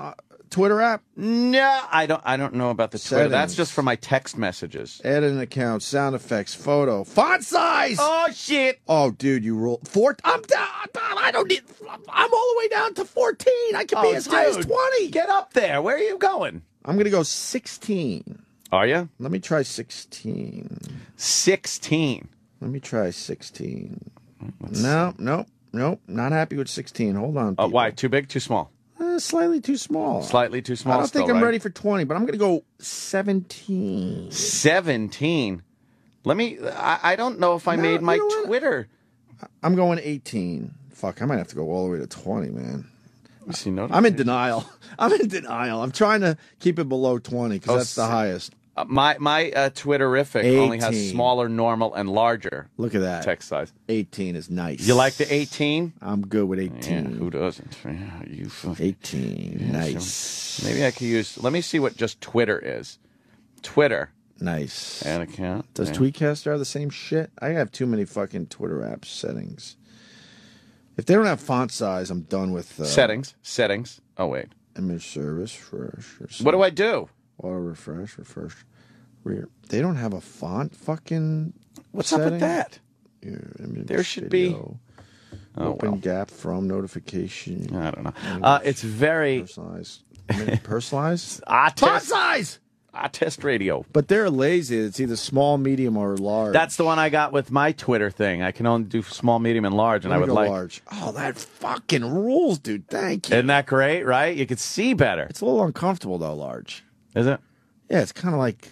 Speaker 1: Twitter app?
Speaker 2: No, I don't. I don't know about the Twitter.
Speaker 1: Settings.
Speaker 2: That's just for my text messages.
Speaker 1: Add an account, sound effects, photo, font size.
Speaker 2: Oh shit!
Speaker 1: Oh, dude, you roll four. I'm down. I don't need. I'm all the way down to fourteen. I can
Speaker 2: Oh,
Speaker 1: be as high as
Speaker 2: dude,
Speaker 1: twenty.
Speaker 2: Get up there. Where are you going?
Speaker 1: I'm gonna go sixteen.
Speaker 2: Are you?
Speaker 1: Let me try sixteen.
Speaker 2: Sixteen.
Speaker 1: Let me try sixteen. No, no, no. Not happy with sixteen. Hold on.
Speaker 2: Oh,
Speaker 1: people.
Speaker 2: why? Too big? Too small?
Speaker 1: Uh, slightly too small.
Speaker 2: Slightly too small.
Speaker 1: I don't
Speaker 2: still,
Speaker 1: think I'm
Speaker 2: right?
Speaker 1: ready for twenty, but I'm gonna go seventeen.
Speaker 2: Seventeen. Let me. I, I don't know if I
Speaker 1: No,
Speaker 2: made my
Speaker 1: you know what?
Speaker 2: Twitter.
Speaker 1: I'm going eighteen. Fuck, I might have to go all the way to twenty, man.
Speaker 2: You see, no.
Speaker 1: I'm in denial. I'm in denial. I'm trying to keep it below twenty because
Speaker 2: Oh,
Speaker 1: that's the
Speaker 2: s-
Speaker 1: highest.
Speaker 2: Uh, my my uh, Twitterific only has
Speaker 1: eighteen.
Speaker 2: smaller, normal, and larger
Speaker 1: Look at that.
Speaker 2: text size.
Speaker 1: eighteen is nice.
Speaker 2: You like the eighteen?
Speaker 1: I'm good with
Speaker 2: Yeah,
Speaker 1: eighteen.
Speaker 2: who doesn't? Yeah, you fucking-
Speaker 1: eighteen.
Speaker 2: Yeah,
Speaker 1: Nice.
Speaker 2: so maybe I could use. Let me see what just Twitter is. Twitter
Speaker 1: Nice.
Speaker 2: an account.
Speaker 1: Does
Speaker 2: yeah.
Speaker 1: Tweetcaster have the same shit? I have too many fucking Twitter app settings. If they don't have font size, I'm done with uh,
Speaker 2: settings? Settings. Oh wait.
Speaker 1: image service, refresh. Or
Speaker 2: What do I do?
Speaker 1: Auto refresh, refresh. Rear. They don't have a font fucking.
Speaker 2: What's up
Speaker 1: setting?
Speaker 2: with that?
Speaker 1: Yeah, image,
Speaker 2: There should
Speaker 1: video,
Speaker 2: be. Oh,
Speaker 1: Open
Speaker 2: well.
Speaker 1: gap from notification.
Speaker 2: I don't know. Uh, it's very
Speaker 1: Personalized. Image personalized?
Speaker 2: I
Speaker 1: Font
Speaker 2: test.
Speaker 1: size!
Speaker 2: I test radio.
Speaker 1: But they're lazy. It's either small, medium, or large.
Speaker 2: That's the one I got with my Twitter thing. I can only do small, medium, and large, and
Speaker 1: Let
Speaker 2: I
Speaker 1: me
Speaker 2: would
Speaker 1: go
Speaker 2: like.
Speaker 1: large. Oh, that fucking rules, dude. Thank you.
Speaker 2: Isn't that great? Right? You could see better.
Speaker 1: It's a little uncomfortable though, large.
Speaker 2: Is it?
Speaker 1: Yeah, it's kind of like.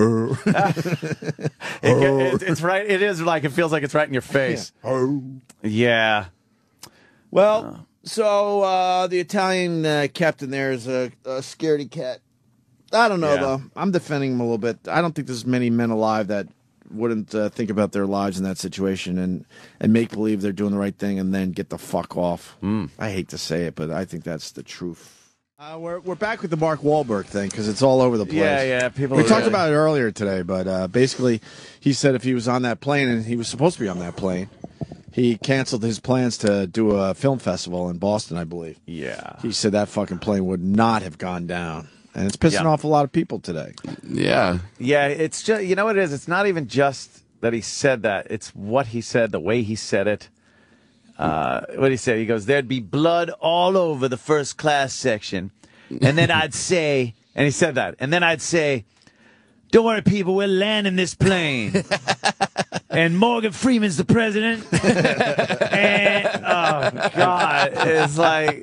Speaker 2: It, it, it's right. It is like it feels like it's right in your face. Yeah.
Speaker 1: Well, so uh, the Italian uh, captain there is a, a scaredy cat. I don't know
Speaker 2: Yeah.
Speaker 1: though. I'm defending him a little bit. I don't think there's many men alive that wouldn't uh, think about their lives in that situation and and make believe they're doing the right thing and then get the fuck off.
Speaker 2: Mm.
Speaker 1: I hate to say it, but I think that's the truth. Uh, we're we're back with the Mark Wahlberg thing because it's all over the place.
Speaker 2: Yeah, yeah. People.
Speaker 1: We
Speaker 2: are
Speaker 1: talked
Speaker 2: really-
Speaker 1: about it earlier today, but uh, basically, he said if he was on that plane, and he was supposed to be on that plane, he canceled his plans to do a film festival in Boston, I believe.
Speaker 2: Yeah.
Speaker 1: He said that fucking plane would not have gone down, and it's pissing
Speaker 2: Yeah.
Speaker 1: off a lot of people today.
Speaker 6: Yeah.
Speaker 2: Yeah. It's just you know what it is. It's not even just that he said that. It's what he said, the way he said it. Uh, what did he say? He goes, "There'd be blood all over the first class section," and then I'd say, and he said that, and then I'd say, "Don't worry, people, we're landing this plane." And Morgan Freeman's the president. And, oh, God. It's like,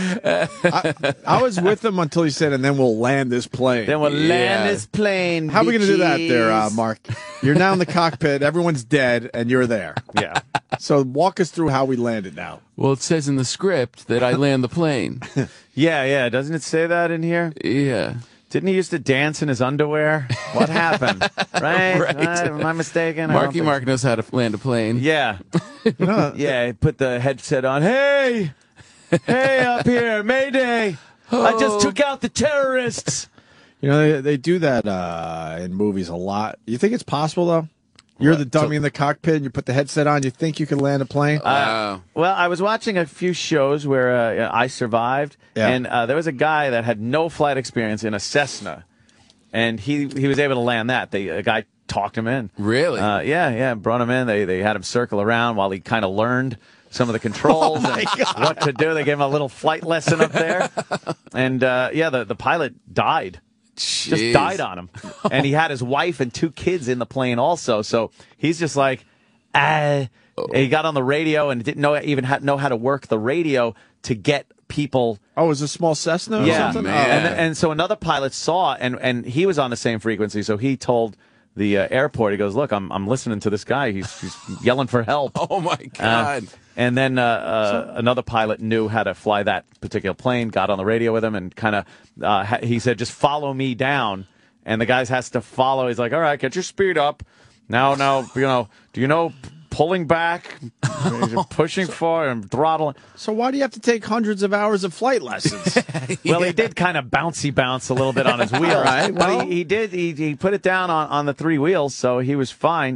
Speaker 1: I, I was with him until he said, and then we'll land this plane.
Speaker 2: then we'll
Speaker 6: Yeah.
Speaker 2: land this plane.
Speaker 1: How are we going to do that there, uh,
Speaker 2: bitches.
Speaker 1: Mark? You're now in the cockpit, everyone's dead, and you're there.
Speaker 2: Yeah.
Speaker 1: So walk us through how we landed now.
Speaker 6: Well, it says in the script that I land the plane.
Speaker 2: Yeah, yeah. Doesn't it say that in here?
Speaker 6: Yeah.
Speaker 2: Didn't he used to dance in his underwear? What happened? Right?
Speaker 6: Right.
Speaker 2: Uh, am I mistaken? I don't
Speaker 6: Marky
Speaker 2: think-
Speaker 6: Mark knows how to land a plane.
Speaker 2: Yeah. Yeah, he put the headset on. Hey! Hey, up here. Mayday! I just took out the terrorists.
Speaker 1: You know, they, they do that uh, in movies a lot. You think it's possible, though? You're the dummy in the cockpit, and you put the headset on. You think you can land a plane?
Speaker 6: Wow.
Speaker 2: Well, I was watching a few shows where uh, I survived,
Speaker 1: Yeah.
Speaker 2: and uh, there was a guy that had no flight experience in a Cessna, and he he was able to land that. The a guy talked him in.
Speaker 6: Really?
Speaker 2: Uh, yeah, yeah, brought him in. They they had him circle around while he kind of learned some of the controls and what to do. They gave him a little flight lesson up there, and uh, yeah, the the pilot died. Just
Speaker 6: Jeez.
Speaker 2: died on him, and he had his wife and two kids in the plane also. So he's just like, ah. He got on the radio and didn't know even ha- know how to work the radio to get people.
Speaker 1: Oh, it was a small Cessna or
Speaker 2: Yeah,
Speaker 1: something?
Speaker 6: man.
Speaker 2: and, and so another pilot saw, and and he was on the same frequency. So he told the uh, airport, he goes, "Look, I'm I'm listening to this guy. He's he's yelling for help."
Speaker 6: Oh, my God.
Speaker 2: Uh, and then uh, uh, another pilot knew how to fly that particular plane, got on the radio with him, and kind of uh, ha- he said, "Just follow me down." And the guy has to follow. He's like, "All right, get your speed up. Now, now, you know, do you know pulling back, pushing forward, and throttling?"
Speaker 1: So why do you have to take hundreds of hours of flight lessons?
Speaker 2: Well, he did kind of bouncy bounce a little bit on his wheels.
Speaker 1: All right, well.
Speaker 2: But he, he did. He, he put it down on, on the three wheels, so he was fine.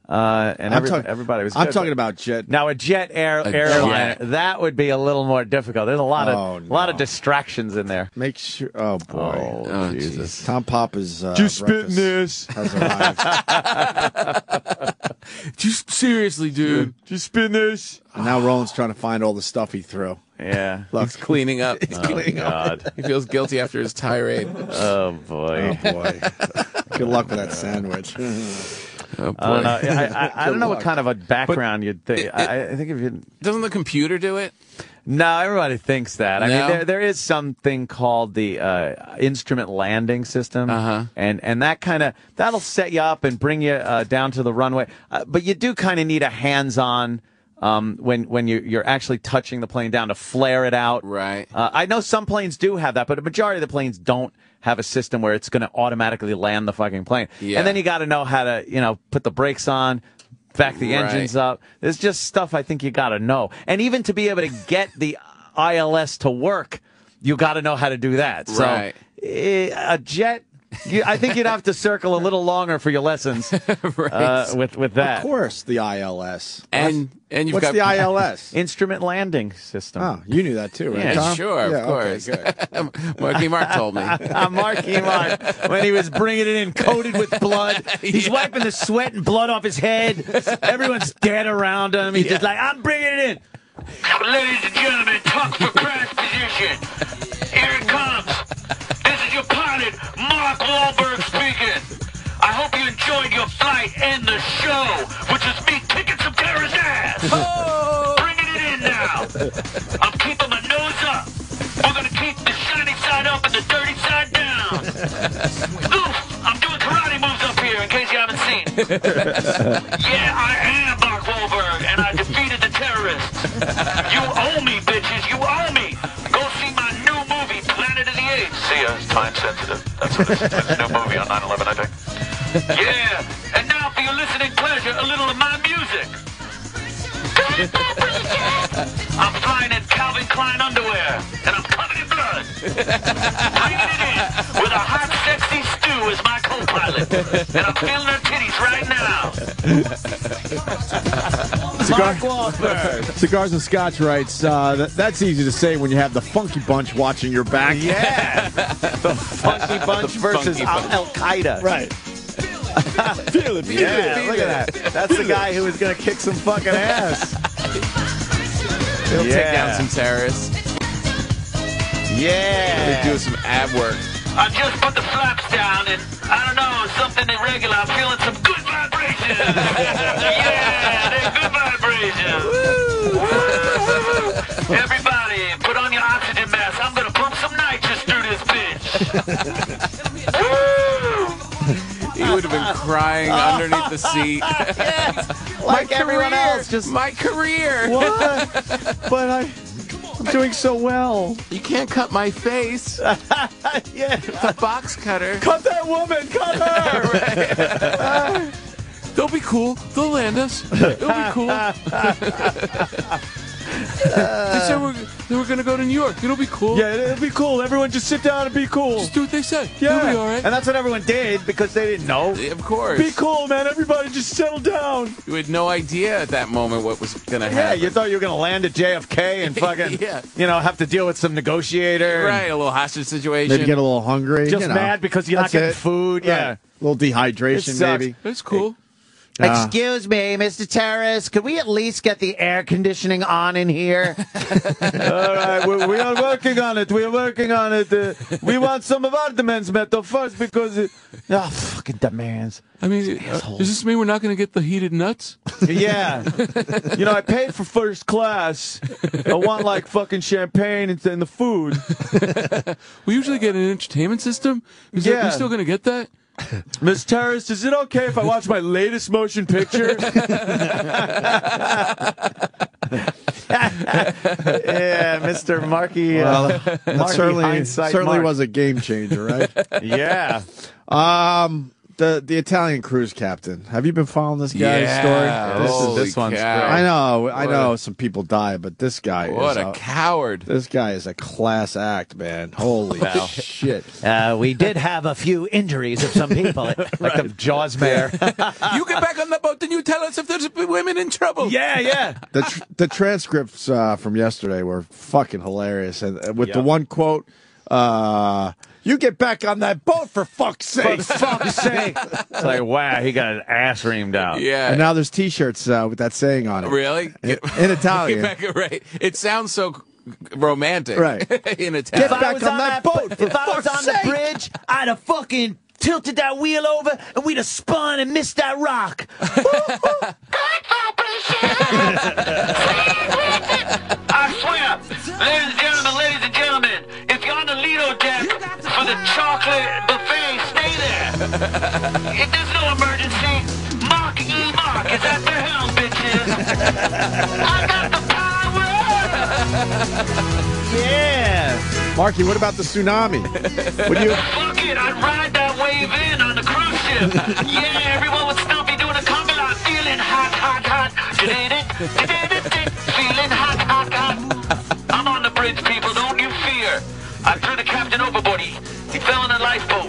Speaker 2: Uh, and
Speaker 1: I'm
Speaker 2: every,
Speaker 1: talk-
Speaker 2: everybody was.
Speaker 1: I'm
Speaker 2: good,
Speaker 1: talking
Speaker 2: but-
Speaker 1: about jet.
Speaker 2: Now a jet air
Speaker 6: A
Speaker 2: airliner
Speaker 6: jet.
Speaker 2: that would be a little more difficult. There's a lot of
Speaker 1: Oh,
Speaker 2: a lot of
Speaker 1: no.
Speaker 2: distractions in there.
Speaker 1: Make sure. Oh boy.
Speaker 2: Oh,
Speaker 6: Oh,
Speaker 2: Jesus!
Speaker 1: Tom Papa's uh,
Speaker 2: Just spitting
Speaker 1: breakfast
Speaker 2: this.
Speaker 1: has arrived.
Speaker 6: Just seriously, dude.
Speaker 2: Just spin this.
Speaker 1: And now Roland's trying to find all the stuff he threw.
Speaker 2: Yeah.
Speaker 1: Look,
Speaker 6: He's cleaning up.
Speaker 1: he's cleaning up.
Speaker 2: God.
Speaker 6: He feels guilty after his tirade.
Speaker 2: Oh boy.
Speaker 1: Oh boy. Good luck with that sandwich.
Speaker 6: Oh, boy.
Speaker 2: I don't know. I, I, I don't know what
Speaker 1: luck.
Speaker 2: kind of a background you'd think. I, I think if you.
Speaker 6: Doesn't the computer do it?
Speaker 2: No, everybody thinks that. I
Speaker 6: No?
Speaker 2: mean, there there is something called the uh, instrument landing system,
Speaker 6: Uh-huh.
Speaker 2: and and that kind of that'll set you up and bring you uh, down to the runway. Uh, but you do kind of need a hands-on. Um, when when you, you're actually touching the plane down to flare it out.
Speaker 6: Right.
Speaker 2: Uh, I know some planes do have that, but a majority of the planes don't have a system where it's going to automatically land the fucking plane.
Speaker 6: Yeah.
Speaker 2: And then you got to know how to, you know, put the brakes on, back the
Speaker 6: Right.
Speaker 2: engines up. There's just stuff I think you got to know. And even to be able to get the I L S to work, you got to know how to do that. So
Speaker 6: Right.
Speaker 2: eh, a jet. You, I think you'd have to circle a little longer for your lessons
Speaker 6: Right.
Speaker 2: uh, with with that.
Speaker 1: Of course, the I L S.
Speaker 6: And and you've
Speaker 1: What's
Speaker 6: got
Speaker 1: the I L S?
Speaker 2: Instrument landing system.
Speaker 1: Oh, you knew that too, right?
Speaker 2: Yeah,
Speaker 1: Tom?
Speaker 6: sure, of
Speaker 1: Yeah, okay,
Speaker 6: course.
Speaker 1: good.
Speaker 6: Marky Mark told me.
Speaker 2: Uh, Marky Mark, when he was bringing it in coated with blood. He's
Speaker 6: Yeah.
Speaker 2: wiping the sweat and blood off his head. Everyone's dead around him. He's just like, I'm bringing it in.
Speaker 7: Ladies and gentlemen, talk for crash position. Here it comes. This is your pilot, Mark Wahlberg speaking. I hope you enjoyed your flight and the show, which is me kicking some terrorist ass. Bringing it in now. I'm keeping my nose up. We're going to keep the shiny side up and the dirty side down. Oof, I'm doing karate moves up here in case you haven't seen. Yeah, I am Mark Wahlberg, and I defeated the terrorists. You owe me, bitches. You owe me. Go see my new movie, Planet of the Apes. See ya. It's time sensitive. That's what this is. It's a new movie on nine eleven, I think. Yeah. And now for your listening pleasure, a little of my music. I'm flying in Calvin Klein underwear, and I'm covered in blood. Bringing it in with a hot, sexy stew as my co-pilot. And I'm feeling her titties right now.
Speaker 2: Mark Wahlberg.
Speaker 1: Cigars and Scotch writes, uh, that, that's easy to say when you have the Funky Bunch watching your back.
Speaker 2: Yeah. The Funky Bunch versus
Speaker 6: Funky
Speaker 2: Al Qaeda.
Speaker 1: Right. Feel it, feel
Speaker 2: Yeah,
Speaker 1: it.
Speaker 2: look at that. That's the guy who was going to kick some fucking ass.
Speaker 6: He'll take
Speaker 2: Yeah.
Speaker 6: down some terrorists.
Speaker 2: Yeah.
Speaker 6: He'll do some ab work.
Speaker 7: I just put the flaps down and, I don't know, something irregular. I'm feeling some good vibrations. Yeah, they're good vibrations. Woo! Everybody, put on your oxygen mask. I'm going to pump some nitrous through this bitch. Woo!
Speaker 6: He would have been crying underneath the seat.
Speaker 2: Like
Speaker 6: My
Speaker 2: everyone
Speaker 6: career,
Speaker 2: else, just
Speaker 6: my career.
Speaker 2: what? But I, I'm doing so well.
Speaker 6: You can't cut my face.
Speaker 2: Yeah.
Speaker 6: It's a box cutter.
Speaker 2: Cut that woman. Cut her.
Speaker 6: They'll be cool. They'll land us. It'll be cool. They said we're, they were going to go to New York. It'll be cool.
Speaker 2: Yeah, it'll be cool. Everyone just sit down and be cool.
Speaker 6: Just do what they said.
Speaker 2: Yeah.
Speaker 6: It'll be all right.
Speaker 2: And that's what everyone did because they didn't know.
Speaker 6: Of course.
Speaker 2: Be cool, man. Everybody just settle down.
Speaker 6: You had no idea at that moment what was going to
Speaker 2: Yeah,
Speaker 6: happen.
Speaker 2: you thought you were going to land at J F K and fucking,
Speaker 6: Yeah.
Speaker 2: you know, have to deal with some negotiator. and
Speaker 6: Right, a little hostage situation.
Speaker 1: Maybe get a little hungry.
Speaker 2: Just
Speaker 1: you know.
Speaker 2: mad because you're not
Speaker 1: That's
Speaker 2: getting
Speaker 1: it.
Speaker 2: food.
Speaker 1: Right.
Speaker 2: Yeah.
Speaker 1: A little dehydration,
Speaker 2: It sucks.
Speaker 1: maybe.
Speaker 6: That's cool.
Speaker 1: Yeah.
Speaker 2: Excuse me, Mister Terrorist. Could we at least get the air conditioning on in here? All right, we, we are working on it. We are working on it. Uh, we want some of our demands met though first because it, oh, fucking demands.
Speaker 6: I mean, uh, does this mean we're not going to get the heated nuts?
Speaker 2: Yeah, you know, I paid for first class. I want like fucking champagne and, and the food.
Speaker 6: We usually get an entertainment system. Is
Speaker 2: Yeah.
Speaker 6: that, we still going to get that?
Speaker 2: Miss Terrorist, is it okay if I watch my latest motion picture? Yeah, Mister Marky.
Speaker 1: Well,
Speaker 2: Uh,
Speaker 1: that
Speaker 2: Marky
Speaker 1: certainly,
Speaker 2: hindsight
Speaker 1: certainly
Speaker 2: Mark.
Speaker 1: was a game changer, right?
Speaker 2: Yeah.
Speaker 1: Um, the the Italian cruise captain. Have you been following this guy's
Speaker 2: Yeah.
Speaker 1: story? This,
Speaker 2: Holy
Speaker 1: is, this one's
Speaker 2: cow.
Speaker 1: great. I know, I
Speaker 2: What
Speaker 1: know.
Speaker 2: a-
Speaker 1: some people die, but this guy
Speaker 2: What
Speaker 1: is
Speaker 2: a coward!
Speaker 1: This guy is a class act, man. Holy
Speaker 5: Well,
Speaker 1: shit!
Speaker 5: Uh, we did have a few injuries of some people, like the Jaws mayor.
Speaker 6: You get back on the boat, then you tell us if there's women in trouble.
Speaker 5: Yeah, yeah.
Speaker 1: The tr- the transcripts uh, from yesterday were fucking hilarious, and uh, with the
Speaker 5: Yep.
Speaker 1: one quote, uh, "You get back on that boat for fuck's sake!"
Speaker 5: For fuck's sake. It's like, wow, he got his ass reamed out.
Speaker 6: Yeah.
Speaker 1: And now there's T-shirts uh, with that saying on it.
Speaker 6: Really?
Speaker 1: In, in Italian.
Speaker 6: Get back, right. It sounds so romantic.
Speaker 1: Right.
Speaker 6: In
Speaker 1: Get
Speaker 6: Italian.
Speaker 1: back on that boat, for
Speaker 5: If I was
Speaker 1: fuck's
Speaker 5: on the
Speaker 1: sake.
Speaker 5: bridge, I'd have fucking tilted that wheel over and we'd have spun and missed that rock.
Speaker 7: I swear, ladies and gentlemen, ladies and gentlemen, if you're on the Lido deck for the chocolate buffet, stay there. If there's no emergency, Mark E. Mark is at the helm, bitches. I got the power.
Speaker 5: Yeah.
Speaker 1: Marky, what about the tsunami? Would you?
Speaker 7: Fuck it, I'd ride that wave in on the cruise ship. Yeah, everyone would still be doing a conga line, feeling hot, hot, hot. Feeling hot, hot, hot. I'm on the bridge, people, don't you fear. I threw the captain overboard. He, he fell in a lifeboat.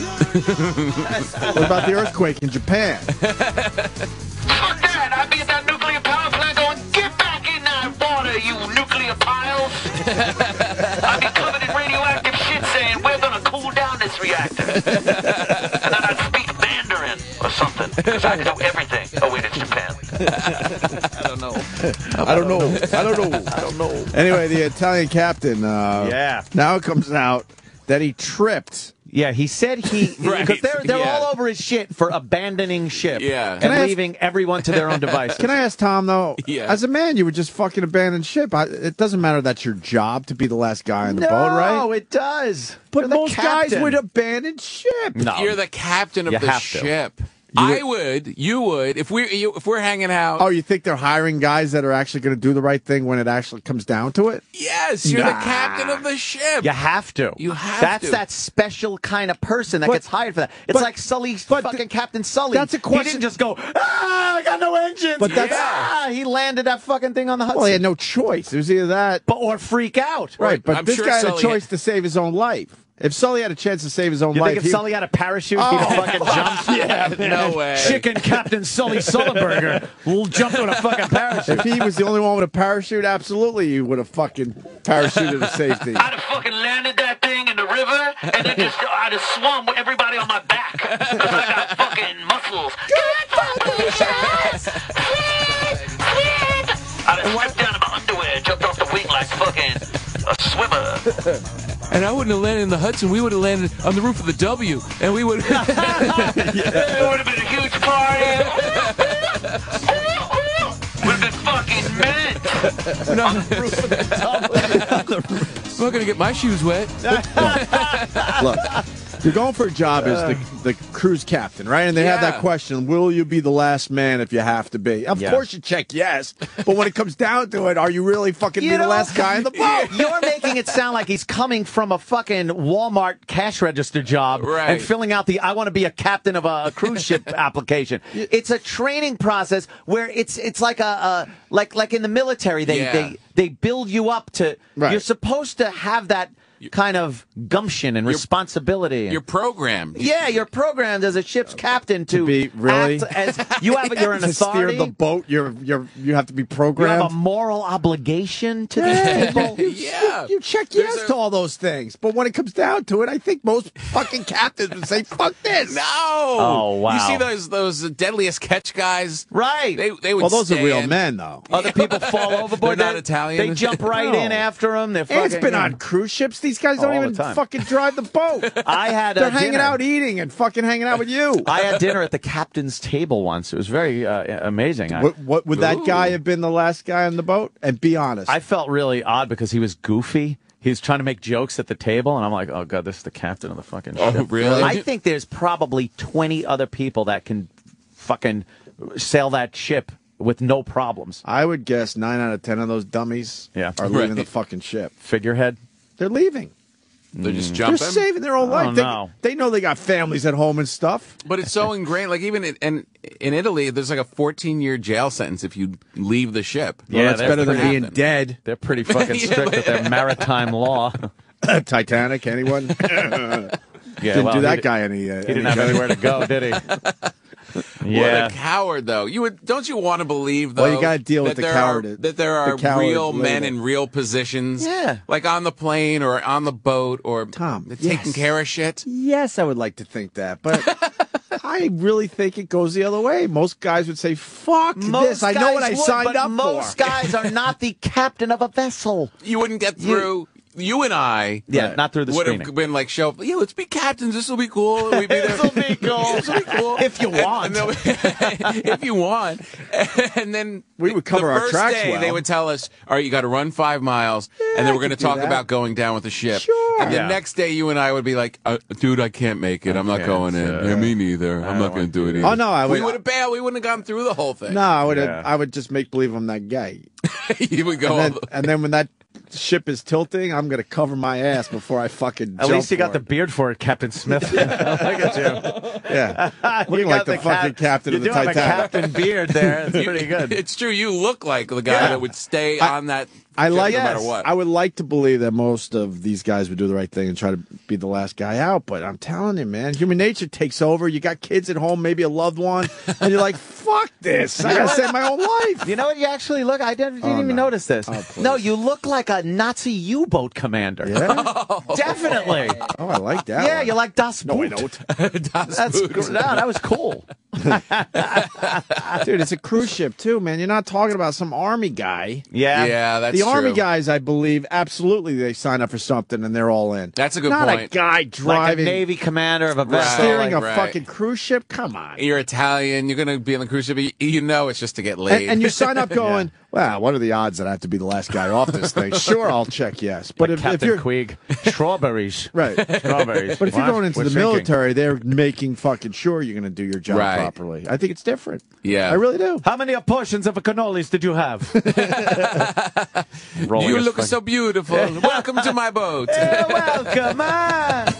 Speaker 1: What about the earthquake in Japan?
Speaker 7: Fuck that, I'd be at that nuclear power plant going, get back in that water, you nuclear piles. I'd be covered in radioactive shit saying, we're gonna cool down this reactor. And then I'd speak Mandarin or something, because I can do everything. Oh wait, it's Japan.
Speaker 6: I don't know.
Speaker 1: I don't know. I don't know. I don't know. Anyway, the Italian captain. Uh,
Speaker 5: Yeah.
Speaker 1: Now it comes out that he tripped.
Speaker 5: Yeah, he said he
Speaker 6: Right,
Speaker 5: because they're they're
Speaker 6: yeah.
Speaker 5: all over his shit for abandoning ship.
Speaker 6: Yeah.
Speaker 5: and
Speaker 1: Can I ask-
Speaker 5: leaving everyone to their own devices.
Speaker 1: Can I ask Tom though?
Speaker 6: Yeah.
Speaker 1: As a man, you would just fucking abandon ship. I, it doesn't matter that's your job to be the last guy on the
Speaker 5: no,
Speaker 1: boat, right?
Speaker 5: it does.
Speaker 1: But
Speaker 5: You're the
Speaker 1: most guys
Speaker 5: captain.
Speaker 1: would abandon ship.
Speaker 5: No.
Speaker 6: You're the captain of
Speaker 5: You
Speaker 6: the
Speaker 5: have to.
Speaker 6: ship. I would. You would. If we're you, if we're hanging out.
Speaker 1: Oh, you think they're hiring guys that are actually going to do the right thing when it actually comes down to it?
Speaker 6: Yes, you're
Speaker 1: Nah.
Speaker 6: the captain of the ship.
Speaker 5: You have to.
Speaker 6: You have
Speaker 5: That's
Speaker 6: to.
Speaker 5: that special kind of person that
Speaker 1: But-
Speaker 5: gets hired for that. It's
Speaker 1: but-
Speaker 5: like Sully,
Speaker 1: but
Speaker 5: fucking
Speaker 1: th-
Speaker 5: Captain Sully.
Speaker 1: that's a
Speaker 5: He
Speaker 1: question-
Speaker 5: didn't just go, ah, I got no engines.
Speaker 1: But that's-
Speaker 5: ah, he landed that fucking thing on the Hudson.
Speaker 1: Well, he had no choice. It was either that,
Speaker 5: but or freak out.
Speaker 1: right? But
Speaker 6: I'm
Speaker 1: this
Speaker 6: sure
Speaker 1: guy had a
Speaker 6: Sully
Speaker 1: choice
Speaker 6: had-
Speaker 1: to save his own life. If Sully had a chance to save his own
Speaker 5: You
Speaker 1: life,
Speaker 5: think if
Speaker 1: he-
Speaker 5: Sully had a parachute,
Speaker 1: Oh.
Speaker 5: he'd have fucking jumped?
Speaker 1: Yeah,
Speaker 6: No way.
Speaker 5: Chicken Captain Sully Sullenberger will jump with a fucking parachute.
Speaker 1: if he was the only one with a parachute, absolutely, he would have fucking parachuted to safety.
Speaker 7: I'd have fucking landed that thing in the river, and then just I'd have swum with everybody on my back. Because I got fucking muscles. I'd have slipped down in my underwear, jumped off the wing like fucking a swimmer.
Speaker 6: And I wouldn't have landed in the Hudson. We would have landed on the roof of the W, and we would.
Speaker 7: It would have been a huge party. Would have been fucking mint.
Speaker 6: No, I'm not gonna get my shoes wet.
Speaker 1: Look, you're going for a job as the, the cruise captain, right? And they have that
Speaker 6: Yeah.
Speaker 1: question, will you be the last man if you have to be? Of
Speaker 5: Yeah.
Speaker 1: course you check yes, but when it comes down to it, are you really fucking
Speaker 5: You
Speaker 1: be the
Speaker 5: know-
Speaker 1: last guy in the boat?
Speaker 5: You're making it sound like he's coming from a fucking Walmart cash register job
Speaker 6: Right.
Speaker 5: and filling out the I want to be a captain of a cruise ship application. It's a training process where it's it's like a, a like like in the military they
Speaker 6: Yeah.
Speaker 5: they they build you up to
Speaker 1: Right.
Speaker 5: you're supposed to have that kind of gumption and responsibility. and-
Speaker 6: You're programmed.
Speaker 5: yeah, you're programmed as a ship's captain to,
Speaker 1: To be- really?
Speaker 5: act as you have you're an
Speaker 1: to
Speaker 5: authority.
Speaker 1: steer the boat, you're you're you have to be
Speaker 5: you have
Speaker 1: programmed.
Speaker 5: a moral obligation to these people.
Speaker 6: Yeah.
Speaker 1: You check
Speaker 6: There's
Speaker 1: yes
Speaker 6: a-
Speaker 1: to all those things, but when it comes down to it, I think most fucking captains would say, "Fuck this."
Speaker 6: No.
Speaker 5: Oh, wow.
Speaker 6: You see those those deadliest catch guys?
Speaker 5: Right.
Speaker 6: They they would.
Speaker 1: Well, those are real
Speaker 6: stand-
Speaker 1: men, though.
Speaker 5: Other people fall overboard.
Speaker 6: They're not
Speaker 5: They-
Speaker 6: Italian.
Speaker 5: They jump right
Speaker 1: No.
Speaker 5: in after them. They're
Speaker 1: And it's
Speaker 5: fucking-
Speaker 1: been on cruise ships. These guys don't
Speaker 5: All the
Speaker 1: even
Speaker 5: time.
Speaker 1: fucking drive the boat.
Speaker 5: I had
Speaker 1: They're
Speaker 5: a
Speaker 1: hanging
Speaker 5: dinner.
Speaker 1: out eating and fucking hanging out with you.
Speaker 5: I had dinner at the captain's table once. It was very uh, amazing. I,
Speaker 1: What, what would that
Speaker 6: Ooh.
Speaker 1: guy have been the last guy on the boat? And be honest.
Speaker 5: I felt really odd because he was goofy. He was trying to make jokes at the table, and I'm like, oh, God, this is the captain of the fucking ship.
Speaker 6: Oh, really?
Speaker 5: I think there's probably twenty other people that can fucking sail that ship with no problems.
Speaker 1: I would guess nine out of ten of those dummies
Speaker 5: Yeah.
Speaker 1: are leaving
Speaker 6: Right.
Speaker 1: the fucking ship.
Speaker 5: Figurehead.
Speaker 1: They're leaving.
Speaker 2: They're just
Speaker 1: They're
Speaker 2: jumping.
Speaker 1: saving their own life.
Speaker 5: Oh,
Speaker 1: they,
Speaker 5: no.
Speaker 1: they know they got families at home and stuff.
Speaker 2: But it's so ingrained. Like even in, in in Italy, there's like a fourteen year jail sentence if you leave the ship.
Speaker 1: Well, that's
Speaker 5: they're
Speaker 1: better than
Speaker 2: pretty
Speaker 1: being
Speaker 2: happen.
Speaker 1: dead.
Speaker 5: They're pretty fucking
Speaker 2: Yeah,
Speaker 5: strict
Speaker 2: but-
Speaker 5: with their maritime law.
Speaker 1: Titanic, anyone?
Speaker 5: Yeah,
Speaker 1: Didn't
Speaker 5: well,
Speaker 1: do
Speaker 5: he
Speaker 1: that
Speaker 5: did-
Speaker 1: guy any. Uh,
Speaker 5: He didn't have anywhere to go, did he?
Speaker 2: What a coward, though. You would don't you want to believe though?
Speaker 1: Well, you gotta deal with
Speaker 2: that
Speaker 1: the
Speaker 2: there
Speaker 1: coward-
Speaker 2: Are, that there
Speaker 1: the
Speaker 2: are
Speaker 1: coward
Speaker 2: real men
Speaker 1: label.
Speaker 2: in real positions.
Speaker 5: Yeah.
Speaker 2: like on the plane or on the boat or
Speaker 1: Tom,
Speaker 2: they're taking
Speaker 1: yes.
Speaker 2: care of shit.
Speaker 1: Yes, I would like to think that, but I really think it goes the other way. Most guys would say, "Fuck this! I know what I
Speaker 5: guys would,
Speaker 1: signed
Speaker 5: but
Speaker 1: up
Speaker 5: most
Speaker 1: for."
Speaker 5: guys are not the captain of a vessel.
Speaker 2: You wouldn't get through. You and I,
Speaker 5: Yeah, not through the
Speaker 2: would
Speaker 5: screening.
Speaker 2: have been like, "Show, yeah, let's be captains. This will be cool. We'd be there.
Speaker 5: This'll be cool.
Speaker 2: This will be cool
Speaker 5: If you want.
Speaker 2: And then we- if you want." And then
Speaker 1: We would cover
Speaker 2: the
Speaker 1: our
Speaker 2: first
Speaker 1: tracks
Speaker 2: day,
Speaker 1: well.
Speaker 2: They would tell us, "All right, you got to run five miles, and then we're going to
Speaker 1: could do
Speaker 2: talk
Speaker 1: that.
Speaker 2: about going down with the ship."
Speaker 1: Sure.
Speaker 2: And the
Speaker 5: Yeah.
Speaker 2: next day, you and I would be like, uh, "Dude, I can't make it. I'm not
Speaker 5: can't,
Speaker 2: going in.
Speaker 5: uh,
Speaker 2: yeah, me neither. I'm not going to do it either."
Speaker 1: Oh no, I would.
Speaker 2: we would have bailed. We wouldn't have gone through the whole thing.
Speaker 1: No, I would.
Speaker 5: Yeah.
Speaker 1: I would just make believe I'm that guy.
Speaker 2: You would go.
Speaker 1: And then,
Speaker 2: all the-
Speaker 1: and then when that ship is tilting, I'm gonna cover my ass before I fucking.
Speaker 5: At
Speaker 1: jump
Speaker 5: least you got
Speaker 1: for
Speaker 5: the
Speaker 1: it.
Speaker 5: beard for it, Captain Smith. Look at you.
Speaker 1: Yeah,
Speaker 5: You
Speaker 1: looking
Speaker 5: got
Speaker 1: like the,
Speaker 5: cap-
Speaker 1: fucking captain
Speaker 5: you
Speaker 1: of the
Speaker 5: do have a
Speaker 1: Titanic.
Speaker 5: captain beard there. It's pretty good.
Speaker 2: It's true. You look like the guy
Speaker 5: Yeah.
Speaker 2: that would stay
Speaker 1: I-
Speaker 2: on that.
Speaker 1: I
Speaker 2: ship
Speaker 1: like.
Speaker 2: no matter what.
Speaker 1: I would like to believe that most of these guys would do the right thing and try to be the last guy out. But I'm telling you, man, human nature takes over. You got kids at home, maybe a loved one, and you're like, "Fuck this! I gotta save my own life."
Speaker 5: You know what? You actually look. I didn't, didn't
Speaker 1: Oh,
Speaker 5: even
Speaker 1: no.
Speaker 5: notice this.
Speaker 1: Oh, please.
Speaker 5: No, you look like a Nazi U-boat commander.
Speaker 1: Yeah.
Speaker 5: Definitely.
Speaker 1: Oh, I like that.
Speaker 5: Yeah,
Speaker 1: one.
Speaker 5: you like Das
Speaker 1: No, I
Speaker 5: Boot.
Speaker 1: don't.
Speaker 5: That's gr- no, that was cool.
Speaker 1: Dude, it's a cruise ship too, man. You're not talking about some army guy.
Speaker 5: Yeah.
Speaker 2: yeah, that's
Speaker 1: the army
Speaker 2: true.
Speaker 1: guys, I believe, absolutely they sign up for something and they're all in.
Speaker 2: That's a good
Speaker 1: not
Speaker 2: point.
Speaker 1: a guy
Speaker 5: Like a
Speaker 1: driving,
Speaker 5: Navy commander of a vessel.
Speaker 1: steering
Speaker 2: Right,
Speaker 1: a
Speaker 2: right.
Speaker 1: fucking cruise ship. Come on.
Speaker 2: You're Italian. You're going to be on the cruise ship. You, you know it's just to get laid.
Speaker 1: And, and you sign up going, well, what are the odds that I have to be the last guy off this thing? Sure, I'll check yes. But
Speaker 5: Like
Speaker 1: if, if
Speaker 5: Captain
Speaker 1: you're
Speaker 5: Queeg. Strawberries.
Speaker 1: right,
Speaker 5: Strawberries.
Speaker 1: but if you're
Speaker 5: What?
Speaker 1: going into
Speaker 5: We're
Speaker 1: the
Speaker 5: sinking.
Speaker 1: military, they're making fucking sure you're going to do your job
Speaker 2: Right.
Speaker 1: properly. I think it's different.
Speaker 2: Yeah.
Speaker 1: I really do.
Speaker 5: How many portions of a cannolis did you have? Rolling
Speaker 2: you
Speaker 5: his
Speaker 2: look
Speaker 5: fucking-
Speaker 2: so beautiful. Welcome to my boat.
Speaker 5: Hey, welcome, man.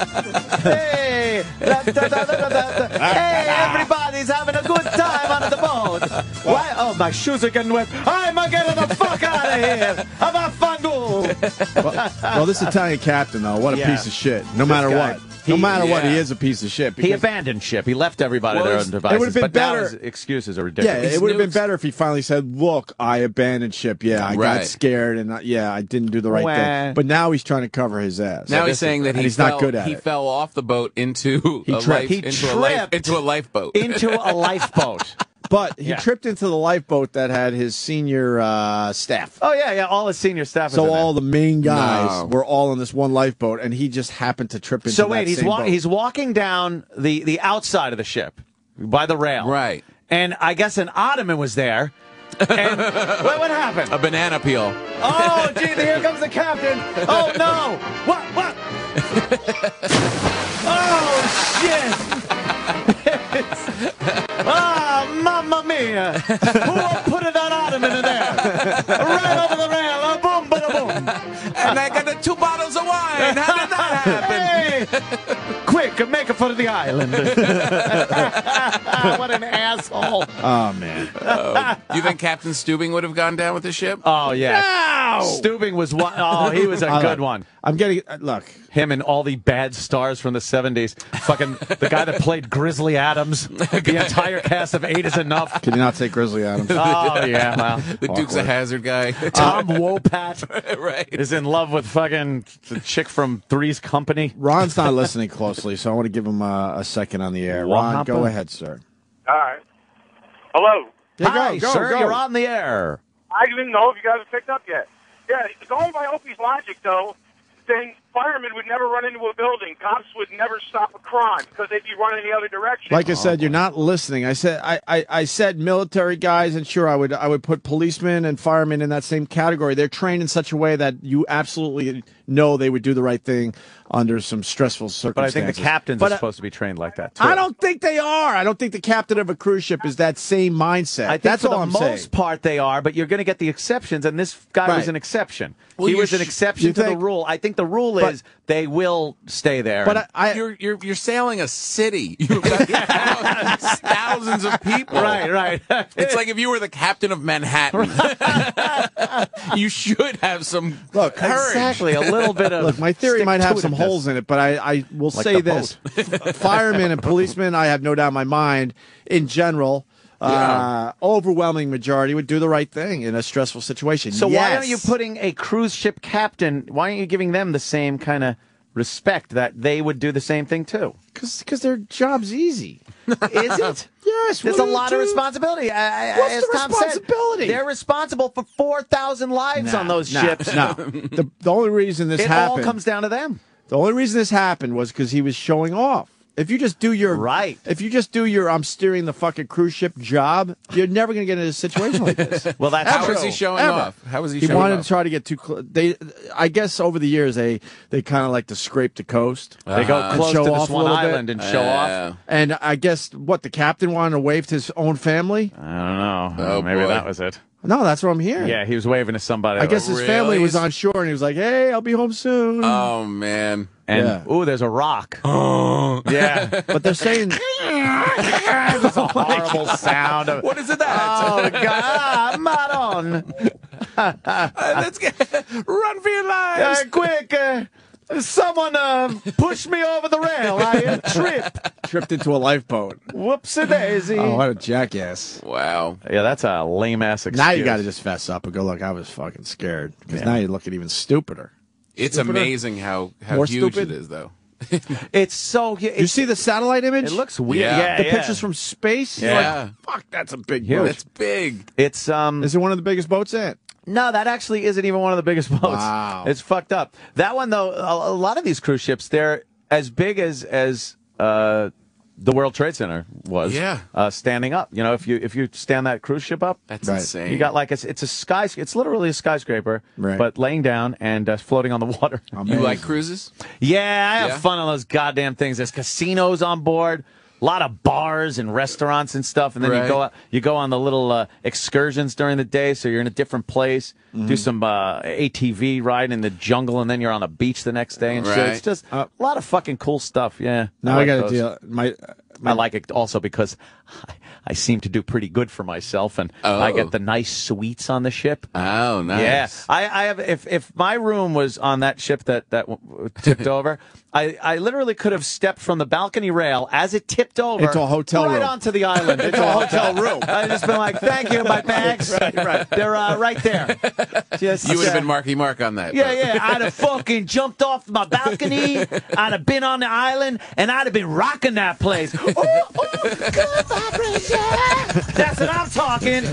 Speaker 5: Hey, da, da, da, da, da, da. Hey, everybody's having a good time on the boat. Why? Oh, my shoes are getting wet. I'm getting the fuck out of here. Have a fun,
Speaker 1: Well, well, this Italian captain, though, what a
Speaker 5: Yeah.
Speaker 1: piece of shit. No matter
Speaker 5: guy.
Speaker 1: what. No
Speaker 5: He-
Speaker 1: matter what, he
Speaker 2: yeah.
Speaker 1: is a piece of shit.
Speaker 5: He
Speaker 1: because-
Speaker 5: abandoned ship. He left everybody
Speaker 2: Well,
Speaker 5: their
Speaker 2: it's-
Speaker 5: own
Speaker 1: it
Speaker 5: devices.
Speaker 1: would've been
Speaker 5: but now
Speaker 1: better-
Speaker 5: his excuses are
Speaker 1: Yeah,
Speaker 5: ridiculous.
Speaker 1: it would have been
Speaker 2: Snoops.
Speaker 1: better if he finally said, "Look, I abandoned ship. Yeah, I
Speaker 2: Right.
Speaker 1: got scared, and I, yeah, I didn't do the right
Speaker 5: Wah.
Speaker 1: thing." But now he's trying to cover his ass.
Speaker 2: Now
Speaker 1: So
Speaker 2: he's
Speaker 1: this
Speaker 2: saying
Speaker 1: is-
Speaker 2: that
Speaker 1: and
Speaker 2: he
Speaker 1: he's
Speaker 2: fell,
Speaker 1: not good at
Speaker 2: he
Speaker 1: it.
Speaker 2: fell off the boat into
Speaker 1: He
Speaker 2: a
Speaker 1: tripped.
Speaker 2: life
Speaker 5: He
Speaker 2: into a life
Speaker 5: tripped
Speaker 2: into a lifeboat.
Speaker 5: into a lifeboat.
Speaker 1: But he
Speaker 5: Yeah.
Speaker 1: tripped into the lifeboat that had his senior uh, staff.
Speaker 5: Oh yeah, yeah. All his senior staff. is
Speaker 1: So
Speaker 5: in there.
Speaker 1: all the main guys
Speaker 2: No.
Speaker 1: were all on this one lifeboat, and he just happened to trip into
Speaker 5: So
Speaker 1: that
Speaker 5: wait, he's
Speaker 1: same
Speaker 5: wa-
Speaker 1: boat.
Speaker 5: he's walking down the, the outside of the ship by the rail,
Speaker 2: Right.
Speaker 5: And I guess an ottoman was there. And what, what happened?
Speaker 2: A banana peel.
Speaker 5: Oh, gee, here comes the captain. Oh no! What? What? Oh shit! Ah, mamma mia! Who put that ottoman in there? Right over the rail. Oh, boom, bada boom.
Speaker 2: And I got the two bottles of wine. How did that happen?
Speaker 5: Hey! Quick, make it for the island. What an asshole.
Speaker 1: oh man,
Speaker 2: You think Captain Stubing would have gone down with the ship?
Speaker 5: Oh, yeah.
Speaker 1: no!
Speaker 5: Stubing was one. Oh, he was a
Speaker 1: I
Speaker 5: good
Speaker 1: like-
Speaker 5: one.
Speaker 1: I'm getting uh, look.
Speaker 5: Him and all the bad stars from the seventies. Fucking the guy that played Grizzly Adams. The entire cast of Eight is Enough.
Speaker 1: Can you not take Grizzly Adams?
Speaker 5: Oh, yeah. Well,
Speaker 2: The Dukes of
Speaker 1: awkward.
Speaker 2: Hazzard guy.
Speaker 5: Tom Wopat
Speaker 2: right.
Speaker 5: is in love with fucking the chick from Three's Company.
Speaker 1: Ron's not listening closely, so I want to give him a, a second on the air.
Speaker 5: What
Speaker 1: Ron,
Speaker 5: happened?
Speaker 1: go ahead, sir.
Speaker 8: All right. Hello.
Speaker 1: Yeah,
Speaker 5: Hi,
Speaker 1: go, go,
Speaker 5: sir.
Speaker 1: go.
Speaker 5: You're on the air.
Speaker 8: I didn't know if you guys have picked up yet. Yeah, going by Opie's logic, though, then firemen would never run into a building. Cops would never stop a crime because they'd be running the other direction.
Speaker 1: Like I said, you're not listening. I said I, I, I said military guys, and sure, I would I would put policemen and firemen in that same category. They're trained in such a way that you absolutely know they would do the right thing under some stressful
Speaker 5: But I
Speaker 1: circumstances.
Speaker 5: think the captains
Speaker 1: But,
Speaker 5: are
Speaker 1: uh,
Speaker 5: supposed to be trained like that, too.
Speaker 1: I don't think they are. I don't think the captain of a cruise ship is that same mindset.
Speaker 5: I think
Speaker 1: That's
Speaker 5: for
Speaker 1: all
Speaker 5: the
Speaker 1: I'm
Speaker 5: most
Speaker 1: saying.
Speaker 5: part they are, but you're going to get the exceptions, and this guy
Speaker 1: Right.
Speaker 5: was an exception.
Speaker 2: Well,
Speaker 5: he
Speaker 2: you're
Speaker 5: was an
Speaker 2: sh-
Speaker 5: exception
Speaker 1: you
Speaker 5: to the
Speaker 1: think-
Speaker 5: rule. I think the rule
Speaker 1: but,
Speaker 5: is they will stay there.
Speaker 1: But I, I
Speaker 6: You're you're you're sailing a city. You've got thousands of people.
Speaker 5: right, right.
Speaker 6: It's like if you were the captain of Manhattan. You should have some
Speaker 1: look
Speaker 6: courage.
Speaker 5: Exactly, a little bit of.
Speaker 1: look. My theory might have some
Speaker 5: stick-to-itiveness.
Speaker 1: holes in it, but I, I will
Speaker 5: Like
Speaker 1: say
Speaker 5: the
Speaker 1: this: firemen and policemen, I have no doubt in my mind, in general. Uh, overwhelming majority would do the right thing in a stressful situation.
Speaker 5: So
Speaker 1: yes.
Speaker 5: why aren't you putting a cruise ship captain? Why aren't you giving them the same kind of respect that they would do the same thing too?
Speaker 1: Because their job's easy.
Speaker 5: Is it?
Speaker 1: Yes.
Speaker 5: There's
Speaker 1: what
Speaker 5: a
Speaker 1: do
Speaker 5: lot
Speaker 1: you
Speaker 5: of
Speaker 1: do?
Speaker 5: responsibility. I, I,
Speaker 1: What's
Speaker 5: as
Speaker 1: the
Speaker 5: Tom
Speaker 1: responsibility?
Speaker 5: Said, they're responsible for four thousand lives
Speaker 1: Nah,
Speaker 5: on those
Speaker 1: nah,
Speaker 5: ships.
Speaker 1: No, the, the only reason this
Speaker 5: It
Speaker 1: happened.
Speaker 5: all comes down to them.
Speaker 1: The only reason this happened was because he was showing off. If you just do your
Speaker 5: Right.
Speaker 1: if you just do your I'm steering the fucking cruise ship job, you're never going to get in a situation like this.
Speaker 5: Well, that's
Speaker 6: How
Speaker 5: true.
Speaker 6: was he showing
Speaker 1: Ever.
Speaker 6: off? How was he,
Speaker 1: He
Speaker 6: showing
Speaker 1: wanted
Speaker 6: off?
Speaker 1: to try to get too close. They, I guess, over the years they they kind of like to scrape the coast.
Speaker 5: They go
Speaker 6: Uh-huh.
Speaker 5: close
Speaker 1: show
Speaker 5: to
Speaker 1: off
Speaker 5: this
Speaker 1: a
Speaker 5: one
Speaker 1: little bit.
Speaker 5: island and show
Speaker 6: Yeah.
Speaker 5: off.
Speaker 1: And I guess what the captain wanted to wave to his own family.
Speaker 5: I don't know.
Speaker 6: Oh,
Speaker 5: Maybe
Speaker 6: boy.
Speaker 5: that was it.
Speaker 1: No, that's what I'm hearing.
Speaker 5: Yeah, he was waving to somebody.
Speaker 1: I guess his
Speaker 6: Really?
Speaker 1: family was on shore and he was like, "Hey, I'll be home soon."
Speaker 6: Oh, man.
Speaker 5: And
Speaker 1: Yeah.
Speaker 5: ooh, there's a rock. Yeah,
Speaker 1: But they're saying
Speaker 5: it's a horrible sound. Of,
Speaker 6: What is it that?
Speaker 5: oh God, Maron!
Speaker 6: Uh, let's get run for your lives.
Speaker 5: Uh, quick, uh, someone uh, pushed me over the rail. I uh, tripped.
Speaker 1: tripped into a lifeboat.
Speaker 5: Whoopsie daisy.
Speaker 1: Oh, what a jackass!
Speaker 6: Wow.
Speaker 5: Yeah, that's a lame ass excuse.
Speaker 1: Now you got to just fess up and go, "Look, I was fucking scared." Because
Speaker 5: Yeah.
Speaker 1: now you're looking even stupider.
Speaker 6: It's
Speaker 1: Stupider?
Speaker 6: amazing how, how
Speaker 1: More
Speaker 6: huge
Speaker 1: stupid?
Speaker 6: it is, though.
Speaker 5: It's so. It,
Speaker 1: You see the satellite image?
Speaker 5: it looks weird.
Speaker 6: Yeah.
Speaker 5: Yeah,
Speaker 1: the
Speaker 5: yeah.
Speaker 1: pictures from space. You're
Speaker 6: Yeah.
Speaker 1: like, fuck, that's a big
Speaker 5: Huge.
Speaker 1: boat.
Speaker 6: It's big.
Speaker 5: It's um.
Speaker 1: Is it one of the biggest boats in?
Speaker 5: No, that actually isn't even one of the biggest boats.
Speaker 1: Wow.
Speaker 5: It's fucked up. That one though, a, a lot of these cruise ships, they're as big as as uh, the World Trade Center was.
Speaker 6: Yeah.
Speaker 5: Uh, standing up. You know, if you if you stand that cruise ship up,
Speaker 6: That's
Speaker 1: Right.
Speaker 6: insane.
Speaker 5: you got like a, it's a sky. It's literally a skyscraper,
Speaker 1: Right.
Speaker 5: but laying down and uh, floating on the water.
Speaker 6: You like cruises?
Speaker 5: Yeah, I have
Speaker 6: Yeah?
Speaker 5: fun on those goddamn things. There's casinos on board, a lot of bars and restaurants and stuff, and then you
Speaker 6: Right.
Speaker 5: go you go on the little uh, excursions during the day, so you're in a different place.
Speaker 6: Mm-hmm.
Speaker 5: Do some uh, A T V ride in the jungle, and then you're on the beach the next day and shit.
Speaker 6: Right.
Speaker 5: It's just
Speaker 1: Uh,
Speaker 5: a lot of fucking cool stuff. Yeah,
Speaker 1: Now I,
Speaker 5: like
Speaker 1: got to
Speaker 5: those.
Speaker 1: deal. My,
Speaker 5: I like it also because I, I seem to do pretty good for myself, and
Speaker 6: Oh.
Speaker 5: I get the nice suites on the ship.
Speaker 6: Oh, nice.
Speaker 5: Yeah, I, I have. If if my room was on that ship that that w- tipped over, I, I literally could have stepped from the balcony rail as it tipped over
Speaker 1: Into a hotel
Speaker 5: right
Speaker 1: room.
Speaker 5: onto the island, into a hotel room. I'd just been like, "Thank you, my bags. right, right. They're uh, right there." Just,
Speaker 6: You would have
Speaker 5: uh,
Speaker 6: been Marky Mark on that.
Speaker 5: Yeah,
Speaker 6: but-
Speaker 5: yeah. I'd have fucking jumped off my balcony. I'd have been on the island, and I'd have been rocking that place. Oh, oh, good vibration. That's what I'm talking.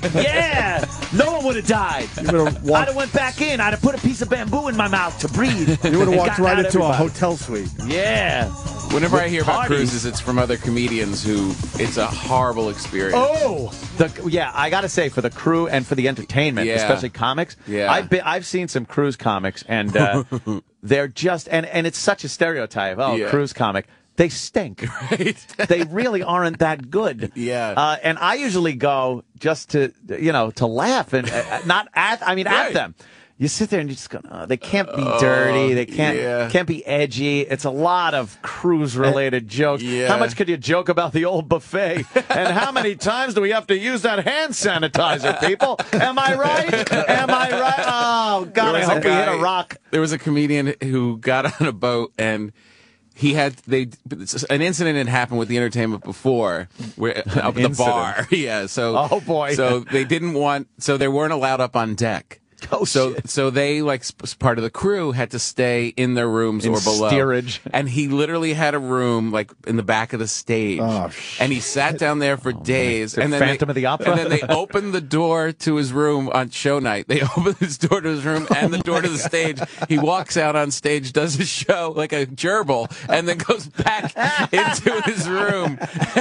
Speaker 5: Yeah. No one would have died.
Speaker 1: would've walked-
Speaker 5: I'd have went back in. I'd have put a piece of bamboo in my mouth to breathe.
Speaker 1: You would have
Speaker 5: and
Speaker 1: walked
Speaker 5: gotten
Speaker 1: right
Speaker 5: out
Speaker 1: into a
Speaker 5: everybody.
Speaker 1: hotel suite.
Speaker 5: Yeah.
Speaker 6: Whenever I hear about
Speaker 5: Parties.
Speaker 6: cruises, it's from other comedians who it's a horrible experience.
Speaker 5: Oh, the, yeah. I gotta say, for the crew and for the entertainment,
Speaker 6: Yeah.
Speaker 5: especially comics.
Speaker 6: Yeah.
Speaker 5: I've been, I've seen some cruise comics, and uh, they're just and and it's such a stereotype. Oh,
Speaker 6: Yeah.
Speaker 5: cruise comic. They stink.
Speaker 6: Right?
Speaker 5: They really aren't that good.
Speaker 6: Yeah.
Speaker 5: Uh, and I usually go just to you know to laugh and uh, not at. I mean
Speaker 6: Right.
Speaker 5: at them. You sit there and you just go, oh, they can't be dirty. They can't
Speaker 6: yeah.
Speaker 5: can't be edgy. It's a lot of cruise related jokes.
Speaker 6: Yeah.
Speaker 5: How much could you joke about the old buffet? And how many times do we have to use that hand sanitizer, people? Am I right? Am I right? Oh God, I
Speaker 6: was a
Speaker 5: hope we hit a
Speaker 6: guy-
Speaker 5: rock.
Speaker 6: There was a comedian who got on a boat and he had they an incident had happened with the entertainment before where up at the
Speaker 5: incident.
Speaker 6: bar. Yeah, so
Speaker 5: Oh, boy.
Speaker 6: So they didn't want so they weren't allowed up on deck.
Speaker 5: Oh,
Speaker 6: so
Speaker 5: shit.
Speaker 6: so they like s- part of the crew had to stay in their rooms
Speaker 5: In
Speaker 6: or below
Speaker 5: steerage.
Speaker 6: and he literally had a room like in the back of the stage.
Speaker 1: Oh,
Speaker 6: and he sat down there for days.
Speaker 5: Like
Speaker 6: And then
Speaker 5: Phantom
Speaker 6: they,
Speaker 5: of the Opera?
Speaker 6: And then they opened the door to his room on show night. They opened his door to his room and the door to the stage. He walks out on stage, does his show like a gerbil, and then goes back into his room.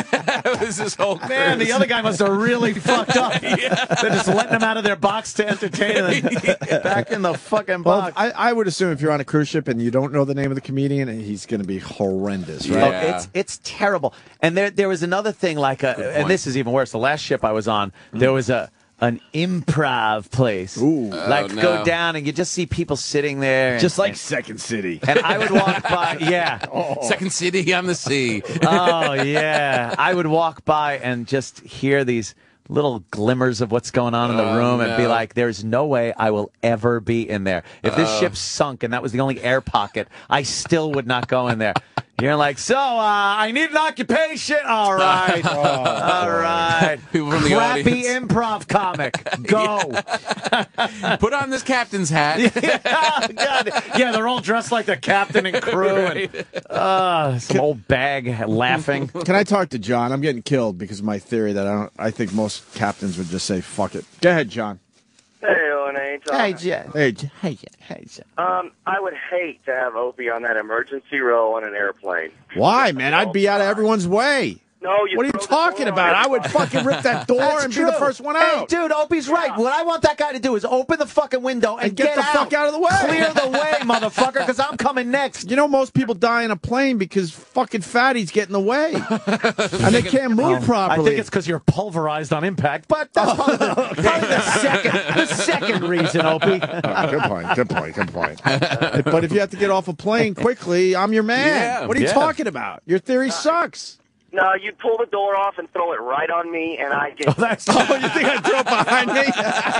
Speaker 6: It was this whole
Speaker 5: Man,
Speaker 6: cruise.
Speaker 5: the other guy must have really fucked up. They're just letting him out of their box to entertain him. Back in the fucking
Speaker 1: Well,
Speaker 5: box.
Speaker 1: I, I would assume if you're on a cruise ship and you don't know the name of the comedian, he's going to be horrendous, right?
Speaker 5: Oh,
Speaker 6: Yeah.
Speaker 5: it's it's terrible. And there there was another thing like a, and this is even worse. The last ship I was on, there was a an improv place.
Speaker 1: Ooh.
Speaker 5: Like
Speaker 6: Oh, no.
Speaker 5: go down and you just see people sitting there. And,
Speaker 1: Just like
Speaker 5: and,
Speaker 1: Second City.
Speaker 5: and I would walk by, yeah.
Speaker 6: Second City on the Sea.
Speaker 5: Oh, yeah. I would walk by and just hear these little glimmers of what's going on in the
Speaker 6: Oh,
Speaker 5: room and be
Speaker 6: no.
Speaker 5: like, there's no way I will ever be in there. If this ship sunk and that was the only air pocket, I still would not go in there. You're like, so, uh, I need an occupation. All right. All right.
Speaker 6: People from the
Speaker 5: Crappy
Speaker 6: audience.
Speaker 5: improv comic. Go.
Speaker 6: Put on this captain's hat.
Speaker 5: Oh, God. Yeah, they're all dressed like the captain and crew. And, uh, some old bag laughing.
Speaker 1: Can I talk to John? I'm getting killed because of my theory that I don't. I think most captains would just say "fuck it." Go ahead, John.
Speaker 8: Hey, Owen Angel.
Speaker 5: Hey, Jen.
Speaker 1: Hey, J- hey, J- hey. J-
Speaker 8: Um, I would hate to have Opie on that emergency row on an airplane.
Speaker 1: Why, man? I'd be out of everyone's way.
Speaker 8: No, you
Speaker 1: What are you
Speaker 8: throw the
Speaker 1: talking
Speaker 8: door
Speaker 1: about?
Speaker 8: on
Speaker 1: I would fucking rip that door
Speaker 5: That's
Speaker 1: and
Speaker 5: true.
Speaker 1: be the first one
Speaker 5: Hey,
Speaker 1: out.
Speaker 5: dude, Opie's right. What I want that guy to do is open the fucking window and,
Speaker 1: And get the
Speaker 5: out.
Speaker 1: fuck out of the way.
Speaker 5: Clear the way, motherfucker, because I'm coming next.
Speaker 1: You know, most people die in a plane because fucking fatties get in the way, and they can't move
Speaker 5: I
Speaker 1: properly.
Speaker 5: think it's because you're pulverized on impact, but that's probably, the, probably the second, the second reason, Opie.
Speaker 1: Oh, good point. Good point. Good point. But if you have to get off a plane quickly, I'm your man.
Speaker 6: Yeah.
Speaker 1: What are you
Speaker 5: Yeah.
Speaker 1: talking about? Your theory sucks.
Speaker 8: No, you pull the door off and throw it right on me, and I get.
Speaker 5: That's
Speaker 1: Oh, you think I drove behind me?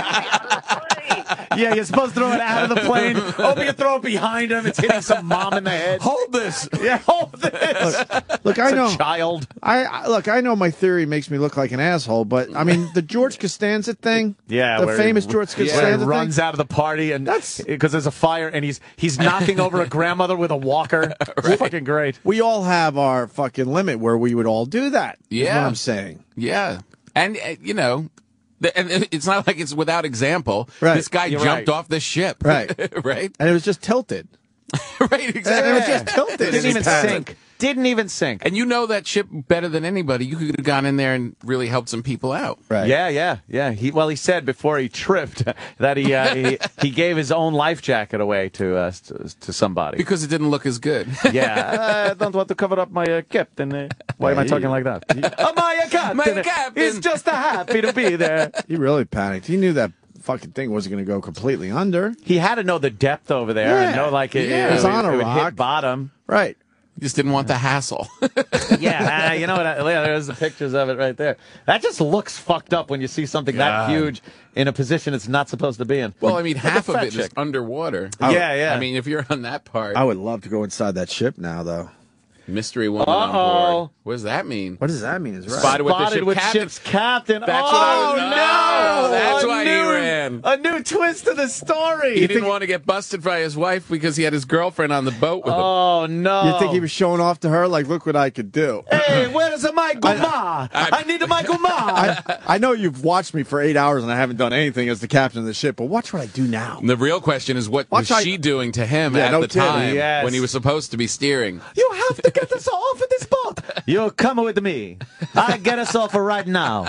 Speaker 5: yeah, you're supposed to throw it out of the plane. Opie, you throw it behind him. It's hitting some mom in the head.
Speaker 6: Hold this.
Speaker 5: Yeah, hold this.
Speaker 1: Look, I
Speaker 5: It's
Speaker 1: know.
Speaker 5: a child.
Speaker 1: I, I look. I know my theory makes me look like an asshole, but I mean the George Costanza thing.
Speaker 5: Yeah,
Speaker 1: the
Speaker 5: where
Speaker 1: famous
Speaker 5: he,
Speaker 1: George
Speaker 5: where
Speaker 1: Costanza
Speaker 5: he
Speaker 1: thing.
Speaker 5: runs out of the party and
Speaker 1: That's-
Speaker 5: because there's a fire and he's he's knocking over a grandmother with a walker. It's fucking great.
Speaker 1: We all have our fucking limit where we would all do that. is
Speaker 6: Yeah.
Speaker 1: what I'm saying.
Speaker 6: Yeah. And, uh, you know, the, and it's not like it's without example.
Speaker 1: Right.
Speaker 6: This guy
Speaker 5: You're
Speaker 6: jumped
Speaker 5: right.
Speaker 6: off the ship.
Speaker 1: Right.
Speaker 6: right?
Speaker 1: And it was just tilted.
Speaker 6: right,
Speaker 1: And
Speaker 6: exactly.
Speaker 1: it was just tilted.
Speaker 5: Didn't
Speaker 1: in his
Speaker 5: even
Speaker 1: panic.
Speaker 5: sink. Didn't even sink.
Speaker 6: And you know that ship better than anybody. You could have gone in there and really helped some people out.
Speaker 1: Right.
Speaker 5: Yeah, yeah, yeah. He well, he said before he tripped that he uh, he, he gave his own life jacket away to uh, to, to somebody.
Speaker 6: Because it didn't look as good.
Speaker 5: yeah, I don't want to cover up my uh, captain. Uh, why am I talking like that? oh, my captain.
Speaker 6: My captain.
Speaker 5: He's just uh, happy to be there.
Speaker 1: He really panicked. He knew that fucking thing wasn't going to go completely under.
Speaker 5: He had to know the depth over there and
Speaker 1: Yeah.
Speaker 5: know like it,
Speaker 1: Yeah.
Speaker 5: it,
Speaker 1: It was on a
Speaker 5: it would
Speaker 1: rock.
Speaker 5: hit bottom.
Speaker 1: Right.
Speaker 6: Just didn't want the hassle.
Speaker 5: yeah, uh, you know what? Uh, yeah, there's the pictures of it right there. That just looks fucked up when you see something that
Speaker 6: God.
Speaker 5: huge in a position it's not supposed to be in.
Speaker 6: Well, I mean,
Speaker 5: Like a
Speaker 6: half of
Speaker 5: fat
Speaker 6: it is
Speaker 5: chick.
Speaker 6: underwater.
Speaker 5: Yeah, yeah.
Speaker 6: I mean, if you're on that part,
Speaker 1: I would love to go inside that ship now, though.
Speaker 6: mystery woman
Speaker 5: Uh-oh.
Speaker 6: on board. What does that mean?
Speaker 1: What does that mean? Is right.
Speaker 6: Spotted with the
Speaker 5: Spotted
Speaker 6: ship
Speaker 5: with
Speaker 6: captain.
Speaker 5: ship's captain.
Speaker 6: That's
Speaker 5: oh,
Speaker 6: what I was-
Speaker 5: no!
Speaker 6: Oh, that's
Speaker 5: A
Speaker 6: why he
Speaker 5: new-
Speaker 6: ran.
Speaker 5: A new twist to the story.
Speaker 6: He didn't want to get busted by his wife because he had his girlfriend on the boat with him.
Speaker 5: Oh, no.
Speaker 1: You think he was showing off to her? Like, look what I could do.
Speaker 5: Hey, where's my guma? I,
Speaker 6: I-
Speaker 5: need my guma.
Speaker 1: I, I know you've watched me for eight hours and I haven't done anything as the captain of the ship, but watch what I do now.
Speaker 6: The real question is, what
Speaker 1: Watch
Speaker 6: was
Speaker 1: I-
Speaker 6: she doing to him
Speaker 1: Yeah,
Speaker 6: at
Speaker 1: no
Speaker 6: the
Speaker 1: kidding.
Speaker 6: time
Speaker 5: Yes.
Speaker 6: when he was supposed to be steering?
Speaker 5: You have to get us off of this boat. You come with me. I get us off right now.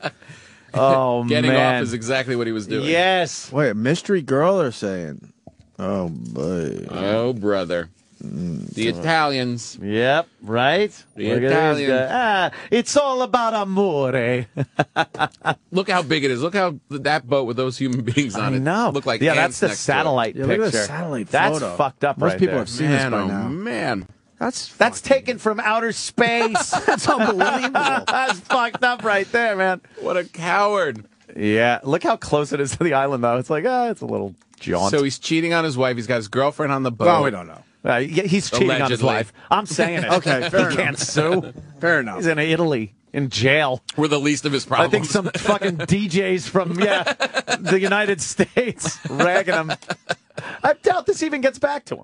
Speaker 5: Oh,
Speaker 6: Getting
Speaker 5: man.
Speaker 6: off is exactly what he was doing.
Speaker 5: Yes.
Speaker 1: Wait, a mystery girl they're saying? Oh, boy.
Speaker 6: Oh, brother. The Italians.
Speaker 5: Yep, right?
Speaker 6: The
Speaker 5: Look at this
Speaker 6: Italian.
Speaker 5: guy. Ah, it's all about amore.
Speaker 6: Look how big it is. Look how that boat with those human beings on
Speaker 5: I
Speaker 6: it
Speaker 5: know.
Speaker 6: look like
Speaker 5: yeah,
Speaker 6: ants
Speaker 5: that's the
Speaker 6: next to it.
Speaker 5: satellite
Speaker 1: Yeah,
Speaker 5: picture.
Speaker 1: look at the satellite
Speaker 5: That's
Speaker 1: photo.
Speaker 5: fucked up
Speaker 1: Most
Speaker 5: right
Speaker 1: people
Speaker 5: there.
Speaker 1: have seen this
Speaker 6: Man,
Speaker 1: by
Speaker 6: oh
Speaker 1: now.
Speaker 6: man.
Speaker 1: That's
Speaker 5: That's taken from outer space.
Speaker 1: That's unbelievable.
Speaker 5: That's fucked up right there, man.
Speaker 6: What a coward.
Speaker 5: Yeah, look how close it is to the island, though. It's like, ah, it's a little jaunt.
Speaker 6: So he's cheating on his wife. He's got his girlfriend on the boat.
Speaker 1: Well, we don't know.
Speaker 5: Uh, yeah, he's cheating on his
Speaker 6: Allegedly.
Speaker 5: wife. I'm saying it.
Speaker 1: Okay, fair
Speaker 5: he
Speaker 1: enough.
Speaker 5: can't sue.
Speaker 1: Fair enough.
Speaker 5: He's in Italy, in jail.
Speaker 6: We're the least of his
Speaker 5: I
Speaker 6: problems.
Speaker 5: think some fucking D Js from yeah the United States ragging him. I doubt this even gets back to him.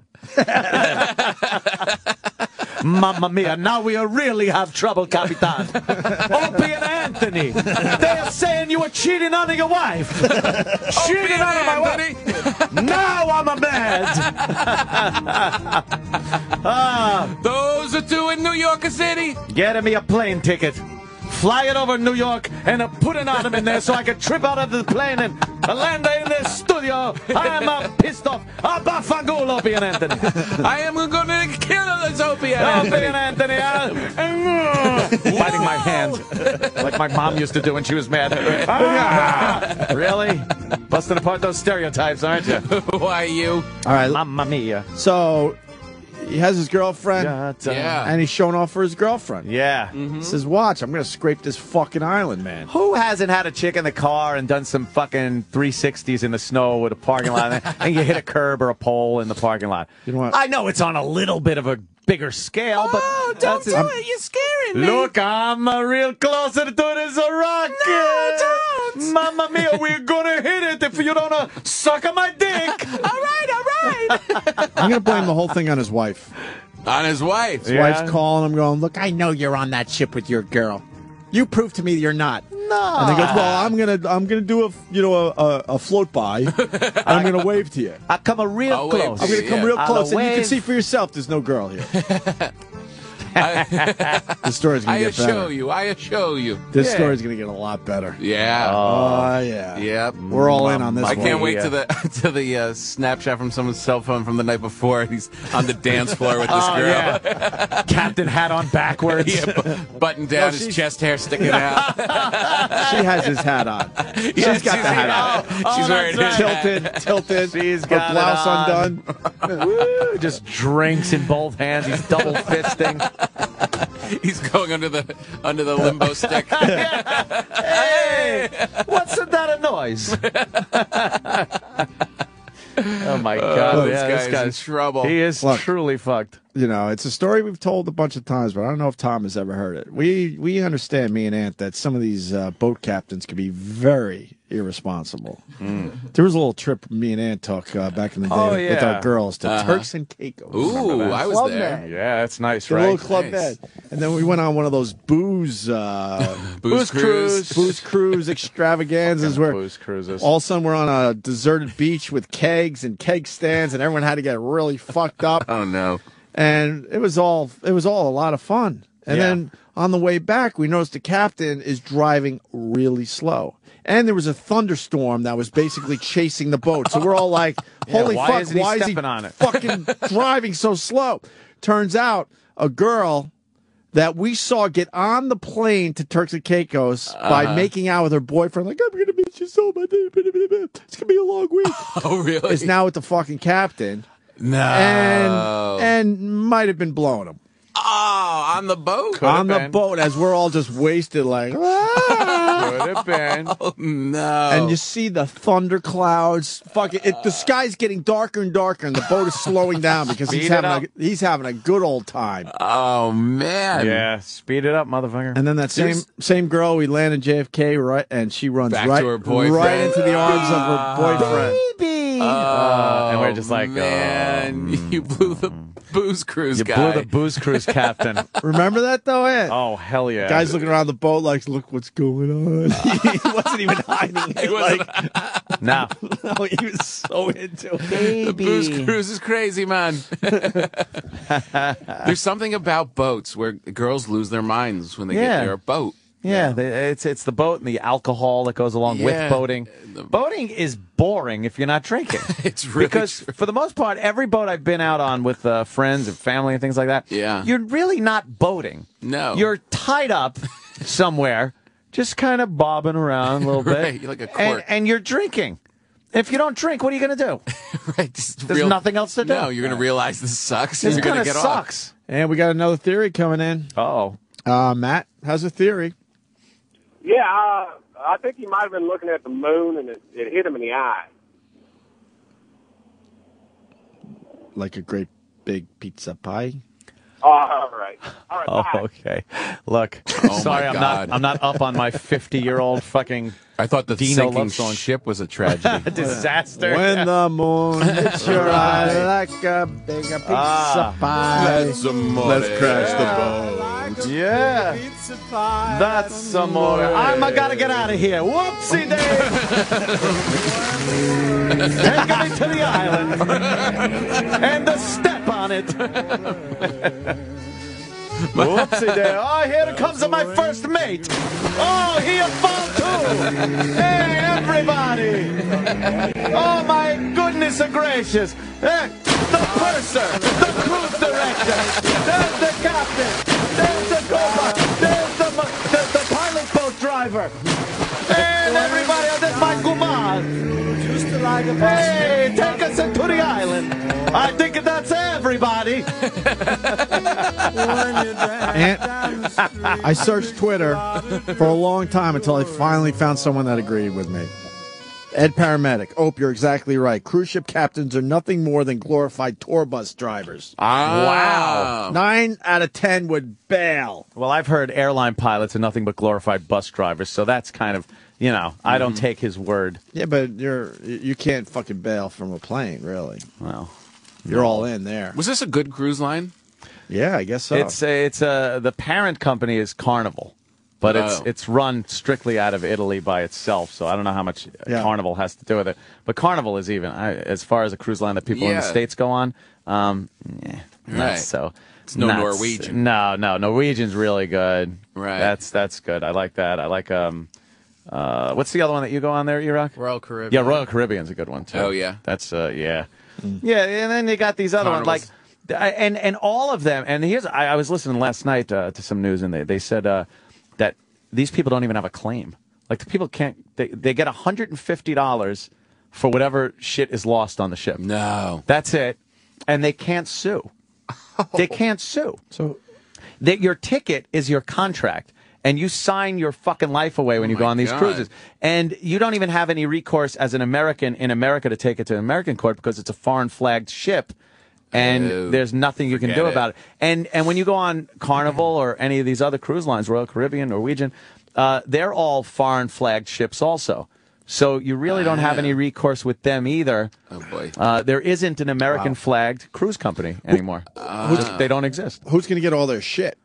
Speaker 5: Mamma mia, now we really have trouble, Capitan. Opie and Anthony, they are saying you were cheating on your wife. cheating on my wife. Now I'm a mad. ah,
Speaker 6: Those are two in New York City.
Speaker 5: get me a plane ticket. Fly it over New York and uh, put an atom in there so I can trip out of the plane and Lander in the studio. I'm a pissed off. A bafagul, Opie and Anthony.
Speaker 6: I am going to kill this Opie and
Speaker 5: Opie
Speaker 6: Anthony.
Speaker 5: and Anthony. Biting my hands like my mom used to do when she was mad. Ah, really? Busting apart those stereotypes, aren't you?
Speaker 6: Why you?
Speaker 1: All right.
Speaker 5: Mamma mia.
Speaker 1: So he has his girlfriend,
Speaker 6: Yeah.
Speaker 1: and he's showing off for his girlfriend.
Speaker 5: Yeah.
Speaker 1: He says, watch, I'm going to scrape this fucking island, man.
Speaker 5: Who hasn't had a chick in the car and done some fucking three sixties in the snow with a parking lot and you hit a curb or a pole in the parking lot?
Speaker 1: You know what?
Speaker 5: I know it's on a little bit of a bigger scale, but
Speaker 6: Oh, don't do
Speaker 5: that's-
Speaker 6: it. You're scaring me.
Speaker 5: Look, I'm uh, real closer to this rocket.
Speaker 6: No, don't.
Speaker 5: Mamma mia, we're gonna hit it if you don't uh, suck on my dick.
Speaker 6: All right, all right.
Speaker 1: I'm going to blame the whole thing on his wife.
Speaker 6: On his wife.
Speaker 1: His wife's calling him, going, look, I know you're on that ship with your girl. You prove to me you're not.
Speaker 5: No.
Speaker 1: And he goes, well, I'm gonna, I'm gonna do a, you know, a, a, a float by. And I'm gonna wave to you.
Speaker 5: I come a real
Speaker 6: I'll wave
Speaker 5: close.
Speaker 6: to
Speaker 1: I'm gonna
Speaker 6: Yeah.
Speaker 1: come real
Speaker 5: I'll
Speaker 1: close, and you can
Speaker 5: wave.
Speaker 1: see for yourself. There's no girl here.
Speaker 6: I,
Speaker 1: The story's gonna
Speaker 6: I
Speaker 1: get
Speaker 6: assure
Speaker 1: better.
Speaker 6: you. I assure you.
Speaker 1: This
Speaker 5: Yeah.
Speaker 1: story's gonna get a lot better.
Speaker 6: Yeah.
Speaker 1: Oh yeah.
Speaker 6: Yep.
Speaker 1: We're all in on this
Speaker 6: I
Speaker 1: one.
Speaker 6: can't wait to the to the uh, snapshot from someone's cell phone from the night before. And he's on the dance floor with this
Speaker 5: Oh,
Speaker 6: girl.
Speaker 5: yeah. Captain hat on backwards.
Speaker 6: Yeah, bu- buttoned down, his
Speaker 1: she's-
Speaker 6: chest hair sticking out.
Speaker 1: She has his hat on. She's got the hat on.
Speaker 6: She's wearing his hat.
Speaker 1: Tilted, tilted.
Speaker 5: She's
Speaker 1: her
Speaker 5: got it
Speaker 1: blouse
Speaker 5: on.
Speaker 1: undone.
Speaker 5: Woo, just drinks in both hands. He's double fisting.
Speaker 6: He's going under the under the limbo stick.
Speaker 5: Hey, what's that a noise? Oh my God!
Speaker 6: Oh,
Speaker 5: yeah,
Speaker 6: this guy's in trouble.
Speaker 5: He is
Speaker 1: Look.
Speaker 5: truly fucked.
Speaker 1: You know, it's a story we've told a bunch of times, but I don't know if Tom has ever heard it. We we understand, me and Ant, that some of these uh, boat captains can be very irresponsible. There was a little trip me and Ant took uh, back in the day
Speaker 5: Oh,
Speaker 1: with
Speaker 5: yeah.
Speaker 1: our girls to Turks and Caicos.
Speaker 6: Ooh, I was
Speaker 1: Club
Speaker 6: there.
Speaker 1: Med.
Speaker 5: Yeah, that's nice,
Speaker 1: The
Speaker 5: right?
Speaker 1: little club
Speaker 6: Nice.
Speaker 1: bed. And then we went on one of those booze uh,
Speaker 6: Booze cruise.
Speaker 1: booze cruise extravaganzas where
Speaker 5: Booze cruises.
Speaker 1: all of a sudden we're on a deserted beach with kegs and keg stands, and everyone had to get really fucked up.
Speaker 6: Oh no.
Speaker 1: And it was all it was all a lot of fun. And
Speaker 5: Yeah.
Speaker 1: then on the way back, we noticed the captain is driving really slow. And there was a thunderstorm that was basically chasing the boat. So we're all like, holy
Speaker 5: why
Speaker 1: fuck,
Speaker 5: isn't he
Speaker 1: why is he
Speaker 5: stepping on it?
Speaker 1: fucking driving so slow? Turns out a girl that we saw get on the plane to Turks and Caicos by making out with her boyfriend, like, I'm going to miss you so much. It's going to be a long week.
Speaker 6: Oh really?
Speaker 1: Is now with the fucking captain.
Speaker 6: no.
Speaker 1: And, and might have been blowing him.
Speaker 6: oh, on the boat.
Speaker 1: on the
Speaker 5: been.
Speaker 1: boat as we're all just wasted, like, "Ah."
Speaker 5: Could have been.
Speaker 6: Oh no.
Speaker 1: And you see the thunder clouds. Fuck it, it, the sky's getting darker and darker, and the boat is slowing down because he's
Speaker 5: Speed it
Speaker 1: having
Speaker 5: up.
Speaker 1: a, he's having a good old time.
Speaker 6: oh man.
Speaker 5: Yeah, speed it up, motherfucker.
Speaker 1: And then that same
Speaker 6: There's-
Speaker 1: same girl, we land in J F K, right, and she runs
Speaker 6: Back to
Speaker 1: right
Speaker 6: her boyfriend.
Speaker 1: right into the arms of her boyfriend.
Speaker 5: Baby.
Speaker 6: Oh,
Speaker 5: and we're just like,
Speaker 6: man,
Speaker 5: oh,
Speaker 6: you blew the booze cruise
Speaker 5: you
Speaker 6: guy.
Speaker 5: blew the booze cruise captain.
Speaker 1: Remember that though, Ed?
Speaker 5: Oh hell yeah!
Speaker 1: Guys looking around the boat like, look what's going on. He wasn't even hiding it. Like,
Speaker 5: now,
Speaker 1: no, he was so into it.
Speaker 6: The booze cruise is crazy, man. There's something about boats where girls lose their minds when they
Speaker 5: Yeah.
Speaker 6: get near a boat.
Speaker 5: yeah, they- it's it's the boat and the alcohol that goes along
Speaker 6: Yeah.
Speaker 5: with boating.
Speaker 6: The-
Speaker 5: Boating is boring if you're not drinking.
Speaker 6: It's really
Speaker 5: because
Speaker 6: true.
Speaker 5: for the most part, every boat I've been out on with uh, friends and family and things like that,
Speaker 6: Yeah.
Speaker 5: you're really not boating.
Speaker 6: No.
Speaker 5: You're tied up somewhere, just kind of bobbing around a little bit.
Speaker 6: Right, you're like a
Speaker 5: and,
Speaker 6: cork.
Speaker 5: and you're drinking. If you don't drink, what are you going to do?
Speaker 6: Right, just
Speaker 5: There's
Speaker 6: real-
Speaker 5: nothing else to do.
Speaker 6: No, you're going to realize this sucks.
Speaker 5: This
Speaker 6: and you're
Speaker 5: kind
Speaker 6: going
Speaker 5: of
Speaker 6: to get
Speaker 5: sucks.
Speaker 1: And we got another theory coming in.
Speaker 5: Oh,
Speaker 1: Uh, Matt has a theory.
Speaker 8: Yeah, uh, I think he might have been looking at the moon and it, it hit him in the eye.
Speaker 1: Like a great big pizza pie.
Speaker 8: Oh, all right. All right,
Speaker 5: oh,
Speaker 8: bye.
Speaker 5: okay. Look,
Speaker 6: Oh, my
Speaker 5: sorry, I'm
Speaker 6: God.
Speaker 5: not. I'm not up on my fifty-year-old fucking
Speaker 6: I thought the
Speaker 5: Dino
Speaker 6: sinking
Speaker 5: love song.
Speaker 6: ship was a tragedy.
Speaker 5: disaster.
Speaker 1: When the moon hits your eye like a big pizza
Speaker 5: Ah.
Speaker 1: pie.
Speaker 6: Let's
Speaker 1: crash the boat.
Speaker 5: Yeah, that's amore. I'm I gotta get out of here. Whoopsie day. Take me to the island and the step on it. Whoopsie there. Oh, here comes my first mate. Oh, he a fall too. Hey, everybody. Oh, my goodness gracious. Hey, the purser, the cruise director. There's the captain. There's the co-pilot. There's the, the, the pilot boat driver. And everybody, this is my Guman. Hey, take us into the island. I think that's everybody.
Speaker 1: And I searched Twitter for a long time until I finally found someone that agreed with me. Ed Paramedic. Ope, you're exactly right. Cruise ship captains are nothing more than glorified tour bus drivers.
Speaker 6: Ah.
Speaker 1: Wow. Nine out of ten would bail.
Speaker 5: Well, I've heard airline pilots are nothing but glorified bus drivers, so that's kind of, you know, mm-hmm. I don't take his word.
Speaker 1: Yeah, but you're you can't fucking bail from a plane, really.
Speaker 5: Well,
Speaker 1: you're all in there.
Speaker 6: Was this a good cruise line?
Speaker 1: Yeah, I guess so.
Speaker 5: It's a, it's a, the parent company is Carnival. But
Speaker 6: oh.
Speaker 5: it's it's run strictly out of Italy by itself, so I don't know how much
Speaker 1: yeah.
Speaker 5: Carnival has to do with it. But Carnival is even, I, as far as a cruise line that people
Speaker 6: yeah.
Speaker 5: in the States go on, um, yeah,
Speaker 6: right.
Speaker 5: not so.
Speaker 6: It's no
Speaker 5: not,
Speaker 6: Norwegian.
Speaker 5: No, no, Norwegian's really good.
Speaker 6: Right.
Speaker 5: That's that's good. I like that. I like um, uh, what's the other one that you go on there, E-Rock?
Speaker 3: Royal Caribbean.
Speaker 5: Yeah, Royal Caribbean's a good one too.
Speaker 6: Oh yeah,
Speaker 5: that's uh, yeah, mm. yeah, and then you got these other
Speaker 6: Carnival's.
Speaker 5: ones like, and and all of them. And here's I, I was listening last night uh, to some news, and they they said uh, that. These people don't even have a claim. Like, the people can't, they, they get one hundred fifty dollars for whatever shit is lost on the ship.
Speaker 6: No.
Speaker 5: That's it. And they can't sue. Oh. They can't sue. So they, your ticket is your contract. And you sign your fucking life away when
Speaker 6: oh
Speaker 5: you go on these
Speaker 6: God.
Speaker 5: cruises. And you don't even have any recourse as an American in America to take it to an American court because it's a foreign flagged ship. And
Speaker 6: oh,
Speaker 5: there's nothing you can do
Speaker 6: it.
Speaker 5: about it. And and when you go on Carnival or any of these other cruise lines, Royal Caribbean, Norwegian, uh, they're all foreign flagged ships also. So you really don't have any recourse with them either.
Speaker 6: Oh, boy.
Speaker 5: Uh, there isn't an American wow. flagged cruise company anymore. Uh, Just, they don't exist.
Speaker 1: Who's going to get all their shit?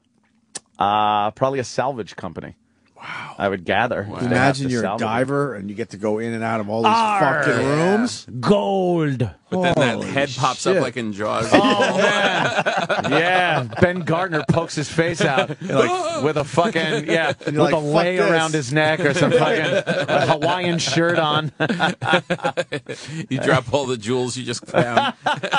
Speaker 5: Uh, probably a salvage company.
Speaker 6: Wow.
Speaker 5: I would gather.
Speaker 1: Wow. Imagine you're a diver and you get to go in and out of all these
Speaker 5: Arr,
Speaker 1: fucking rooms.
Speaker 5: Gold.
Speaker 6: But then
Speaker 1: Holy
Speaker 6: that head pops
Speaker 1: shit.
Speaker 6: up like in Jaws.
Speaker 5: Oh, man. Yeah. Ben Gardner pokes his face out like, with a fucking, yeah, with
Speaker 1: like,
Speaker 5: a lei
Speaker 1: this.
Speaker 5: around his neck or some fucking a Hawaiian shirt on.
Speaker 6: You drop all the jewels you just found.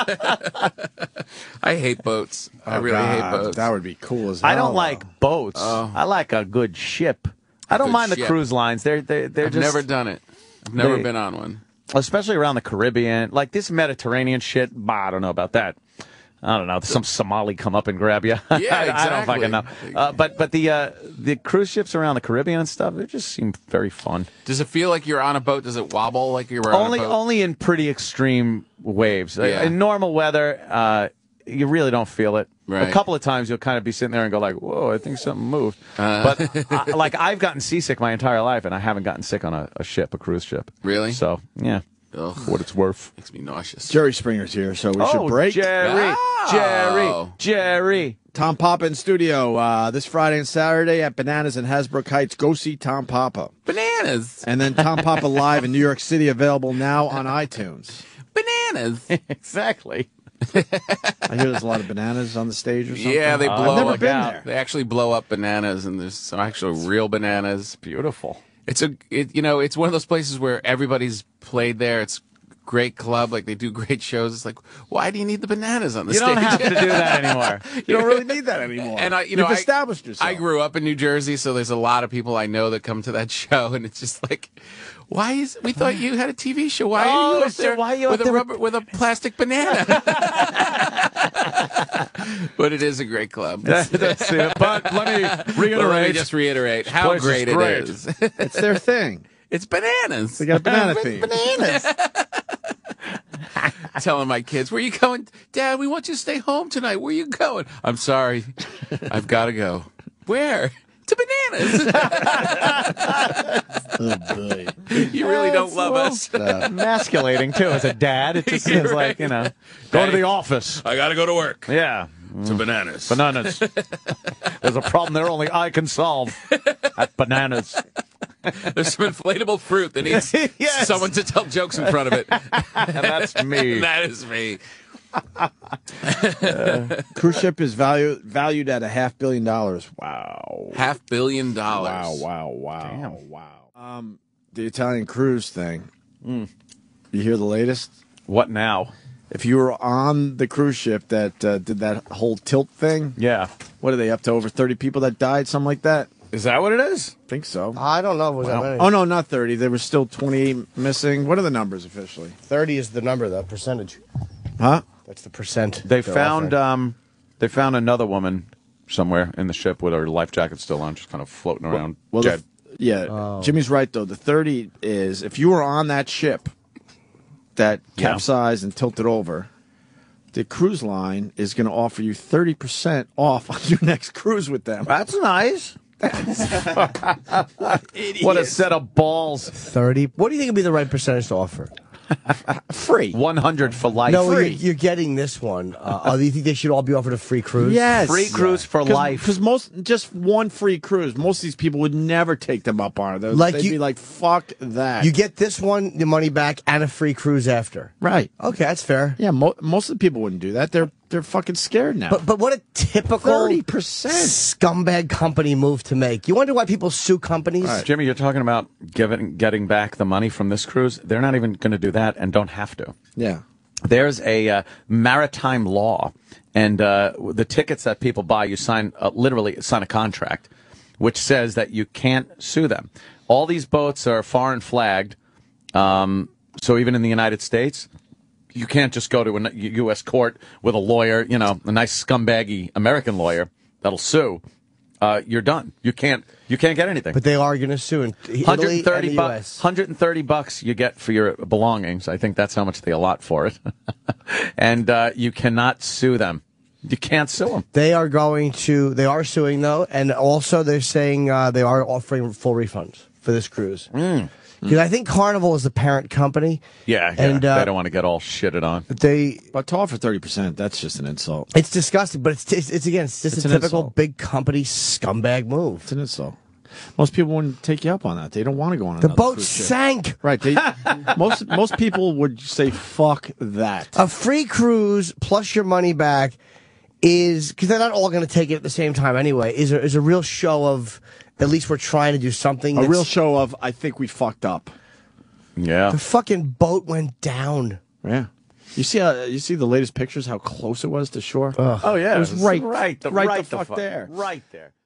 Speaker 6: I hate boats.
Speaker 1: Oh,
Speaker 6: I really
Speaker 1: God,
Speaker 6: hate boats.
Speaker 1: That would be cool as hell.
Speaker 5: I don't like boats.
Speaker 6: Oh.
Speaker 5: I like a good ship. I don't
Speaker 6: Good
Speaker 5: mind the
Speaker 6: ship.
Speaker 5: cruise lines. They're they're they're
Speaker 6: I've
Speaker 5: just
Speaker 6: never done it. I've never
Speaker 5: they-
Speaker 6: been on one.
Speaker 5: especially around the Caribbean. Like this Mediterranean shit, bah, I don't know about that. I don't know. Some Somali come up and grab you.
Speaker 6: Yeah,
Speaker 5: I, I don't
Speaker 6: exactly.
Speaker 5: fucking know. Uh, but but the uh, the cruise ships around the Caribbean and stuff, they just seem very fun.
Speaker 6: Does it feel like you're on a boat? Does it wobble like you were
Speaker 5: Only
Speaker 6: on a boat?
Speaker 5: only in pretty extreme waves. Uh,
Speaker 6: Yeah.
Speaker 5: In normal weather, uh, you really don't feel it.
Speaker 6: Right.
Speaker 5: A couple of times you'll kind of be sitting there and go like, "Whoa, I think something moved."
Speaker 6: Uh.
Speaker 5: But I, like I've gotten seasick my entire life, and I haven't gotten sick on a, a ship, a cruise ship.
Speaker 6: Really?
Speaker 5: So yeah,
Speaker 6: Ugh.
Speaker 5: for what it's worth.
Speaker 6: Makes me nauseous.
Speaker 1: Jerry Springer's here, so we
Speaker 5: oh,
Speaker 1: should break.
Speaker 5: Jerry,
Speaker 6: Oh.
Speaker 5: Jerry, Jerry.
Speaker 1: Tom Papa in studio uh, this Friday and Saturday at Bananas in Hasbrook Heights. Go see Tom Papa.
Speaker 6: Bananas.
Speaker 1: And then Tom Papa Live in New York City, available now on iTunes.
Speaker 6: Bananas.
Speaker 5: Exactly.
Speaker 1: I hear there's a lot of bananas on the stage or something.
Speaker 6: Yeah, they
Speaker 5: Uh,
Speaker 6: blow.
Speaker 1: I've never
Speaker 6: up-
Speaker 1: been there.
Speaker 6: They actually blow up bananas, and there's some actual real bananas.
Speaker 5: Beautiful.
Speaker 6: It's a, it, you know, it's one of those places where everybody's played there. It's great club, like they do great shows. It's like, why do you need the bananas on the
Speaker 5: You
Speaker 6: stage?
Speaker 5: don't have to do that anymore.
Speaker 1: You don't really need that anymore.
Speaker 6: And I, you know,
Speaker 1: You've
Speaker 6: I-
Speaker 1: established yourself.
Speaker 6: I grew up in New Jersey, so there's a lot of people I know that come to that show, and it's just like, why is we thought you had a T V show? Why
Speaker 5: Oh,
Speaker 6: are you up
Speaker 5: so
Speaker 6: there
Speaker 5: why are you
Speaker 6: with
Speaker 5: up
Speaker 6: a
Speaker 5: there with-
Speaker 6: rubber with a plastic banana? But it is a great club.
Speaker 5: That's it. But let me
Speaker 6: But let
Speaker 5: reiterate.
Speaker 6: me just reiterate how
Speaker 5: place is
Speaker 6: great it
Speaker 5: great.
Speaker 6: is.
Speaker 1: It's their thing.
Speaker 6: It's bananas.
Speaker 1: They got a banana
Speaker 6: It's
Speaker 1: theme.
Speaker 6: Bananas. Telling my kids, where you going? Dad, we want you to stay home tonight. Where you going? I'm sorry. I've got to go. Where? To Bananas.
Speaker 1: Oh, boy.
Speaker 6: You really don't love us.
Speaker 5: Emasculating too as a dad. It just seems like, you know, go to the office.
Speaker 6: I got to go to work.
Speaker 5: Yeah.
Speaker 6: To Bananas.
Speaker 5: Bananas. There's a problem there only I can solve. At Bananas.
Speaker 6: There's some inflatable fruit that needs
Speaker 5: Yes.
Speaker 6: someone to tell jokes in front of it.
Speaker 5: And that's me.
Speaker 6: That is me.
Speaker 1: uh, cruise ship is value, valued at a half billion dollars. Wow.
Speaker 6: Half billion dollars.
Speaker 1: Wow, wow, wow.
Speaker 2: Damn.
Speaker 1: Wow. Um, the Italian cruise thing. Mm. You hear the latest?
Speaker 2: What now?
Speaker 1: If you were on the cruise ship that uh, did that whole tilt thing,
Speaker 2: Yeah.
Speaker 1: what are they up to? Over thirty people that died, something like that?
Speaker 2: Is that what it is?
Speaker 1: I think so.
Speaker 4: I don't know if it was that many.
Speaker 1: Oh, no, not thirty. There were still twenty-eight missing. What are the numbers officially?
Speaker 4: thirty is the number, the percentage.
Speaker 1: Huh?
Speaker 4: That's the percent.
Speaker 2: They
Speaker 4: they're
Speaker 2: found
Speaker 4: offering.
Speaker 2: um, they found another woman somewhere in the ship with her life jacket still on, just kind of floating around
Speaker 1: Well, the,
Speaker 2: dead.
Speaker 1: yeah,
Speaker 4: Oh.
Speaker 1: Jimmy's right, though. The thirty is if you were on that ship that
Speaker 2: Yeah.
Speaker 1: capsized and tilted over, the cruise line is going to offer you thirty percent off on your next cruise with them.
Speaker 2: That's nice. What a set of balls.
Speaker 4: thirty. What do you think would be the right percentage to offer?
Speaker 1: Free.
Speaker 2: one hundred for life.
Speaker 4: No, you're,
Speaker 2: Free.
Speaker 4: you're getting this one. Uh, uh, do you think they should all be offered a free cruise?
Speaker 1: Yes.
Speaker 2: Free cruise for life.
Speaker 1: Because most, just one free cruise, most of these people would never take them up on it. They'd,
Speaker 4: Like
Speaker 1: they'd
Speaker 4: you-
Speaker 1: be like, fuck that.
Speaker 4: You get this one, your money back, and a free cruise after.
Speaker 1: right.
Speaker 4: Okay, that's fair.
Speaker 1: Yeah, mo- most of the people wouldn't do that. They're they're fucking scared now.
Speaker 4: But but what a typical
Speaker 1: thirty percent.
Speaker 4: scumbag company move to make. You wonder why people sue companies?
Speaker 2: Jimmy, you're talking about giving, getting back the money from this cruise. They're not even going to do that and don't have to.
Speaker 1: Yeah.
Speaker 2: There's a uh, maritime law, and uh, the tickets that people buy, you sign uh, literally sign a contract, which says that you can't sue them. All these boats are foreign flagged, um, so even in the United States, you can't just go to a U S court with a lawyer, you know, a nice scumbaggy American lawyer that'll sue. Uh, you're done. You can't. You can't get anything.
Speaker 4: But they are going to sue in Italy
Speaker 2: one hundred
Speaker 4: and
Speaker 2: thirty
Speaker 4: the U
Speaker 2: bucks.
Speaker 4: S.
Speaker 2: one hundred thirty bucks you get for your belongings. I think that's how much they allot for it. And uh, you cannot sue them. You can't sue them.
Speaker 4: They are going to. They are suing though, and also they're saying uh, they are offering full refunds for this cruise.
Speaker 2: Mm.
Speaker 4: Because I think Carnival is the parent company.
Speaker 2: Yeah, yeah.
Speaker 4: And, uh,
Speaker 2: they don't want to get all shitted on.
Speaker 4: They.
Speaker 1: But to offer thirty percent, that's just an insult.
Speaker 4: It's disgusting, but it's it's, it's again, it's just
Speaker 1: It's
Speaker 4: a
Speaker 1: an
Speaker 4: typical
Speaker 1: insult.
Speaker 4: big company scumbag move.
Speaker 1: It's an insult. Most people wouldn't take you up on that. They don't want to go on
Speaker 4: The
Speaker 1: another
Speaker 4: boat
Speaker 1: cruise ship.
Speaker 4: sank.
Speaker 1: Right. They, most most people would say, fuck that.
Speaker 4: A free cruise plus your money back is, because they're not all going to take it at the same time anyway, is a, is a real show of, at least we're trying to do something.
Speaker 1: A
Speaker 4: that's-
Speaker 1: real show of, I think we fucked up.
Speaker 2: Yeah.
Speaker 4: The fucking boat went down.
Speaker 1: Yeah. You see, uh, you see the latest pictures, how close it was to shore?
Speaker 2: Oh, yeah.
Speaker 1: It was right,
Speaker 2: right, the,
Speaker 1: right,
Speaker 2: right
Speaker 1: the fuck
Speaker 2: fu-
Speaker 1: there.
Speaker 2: Right there.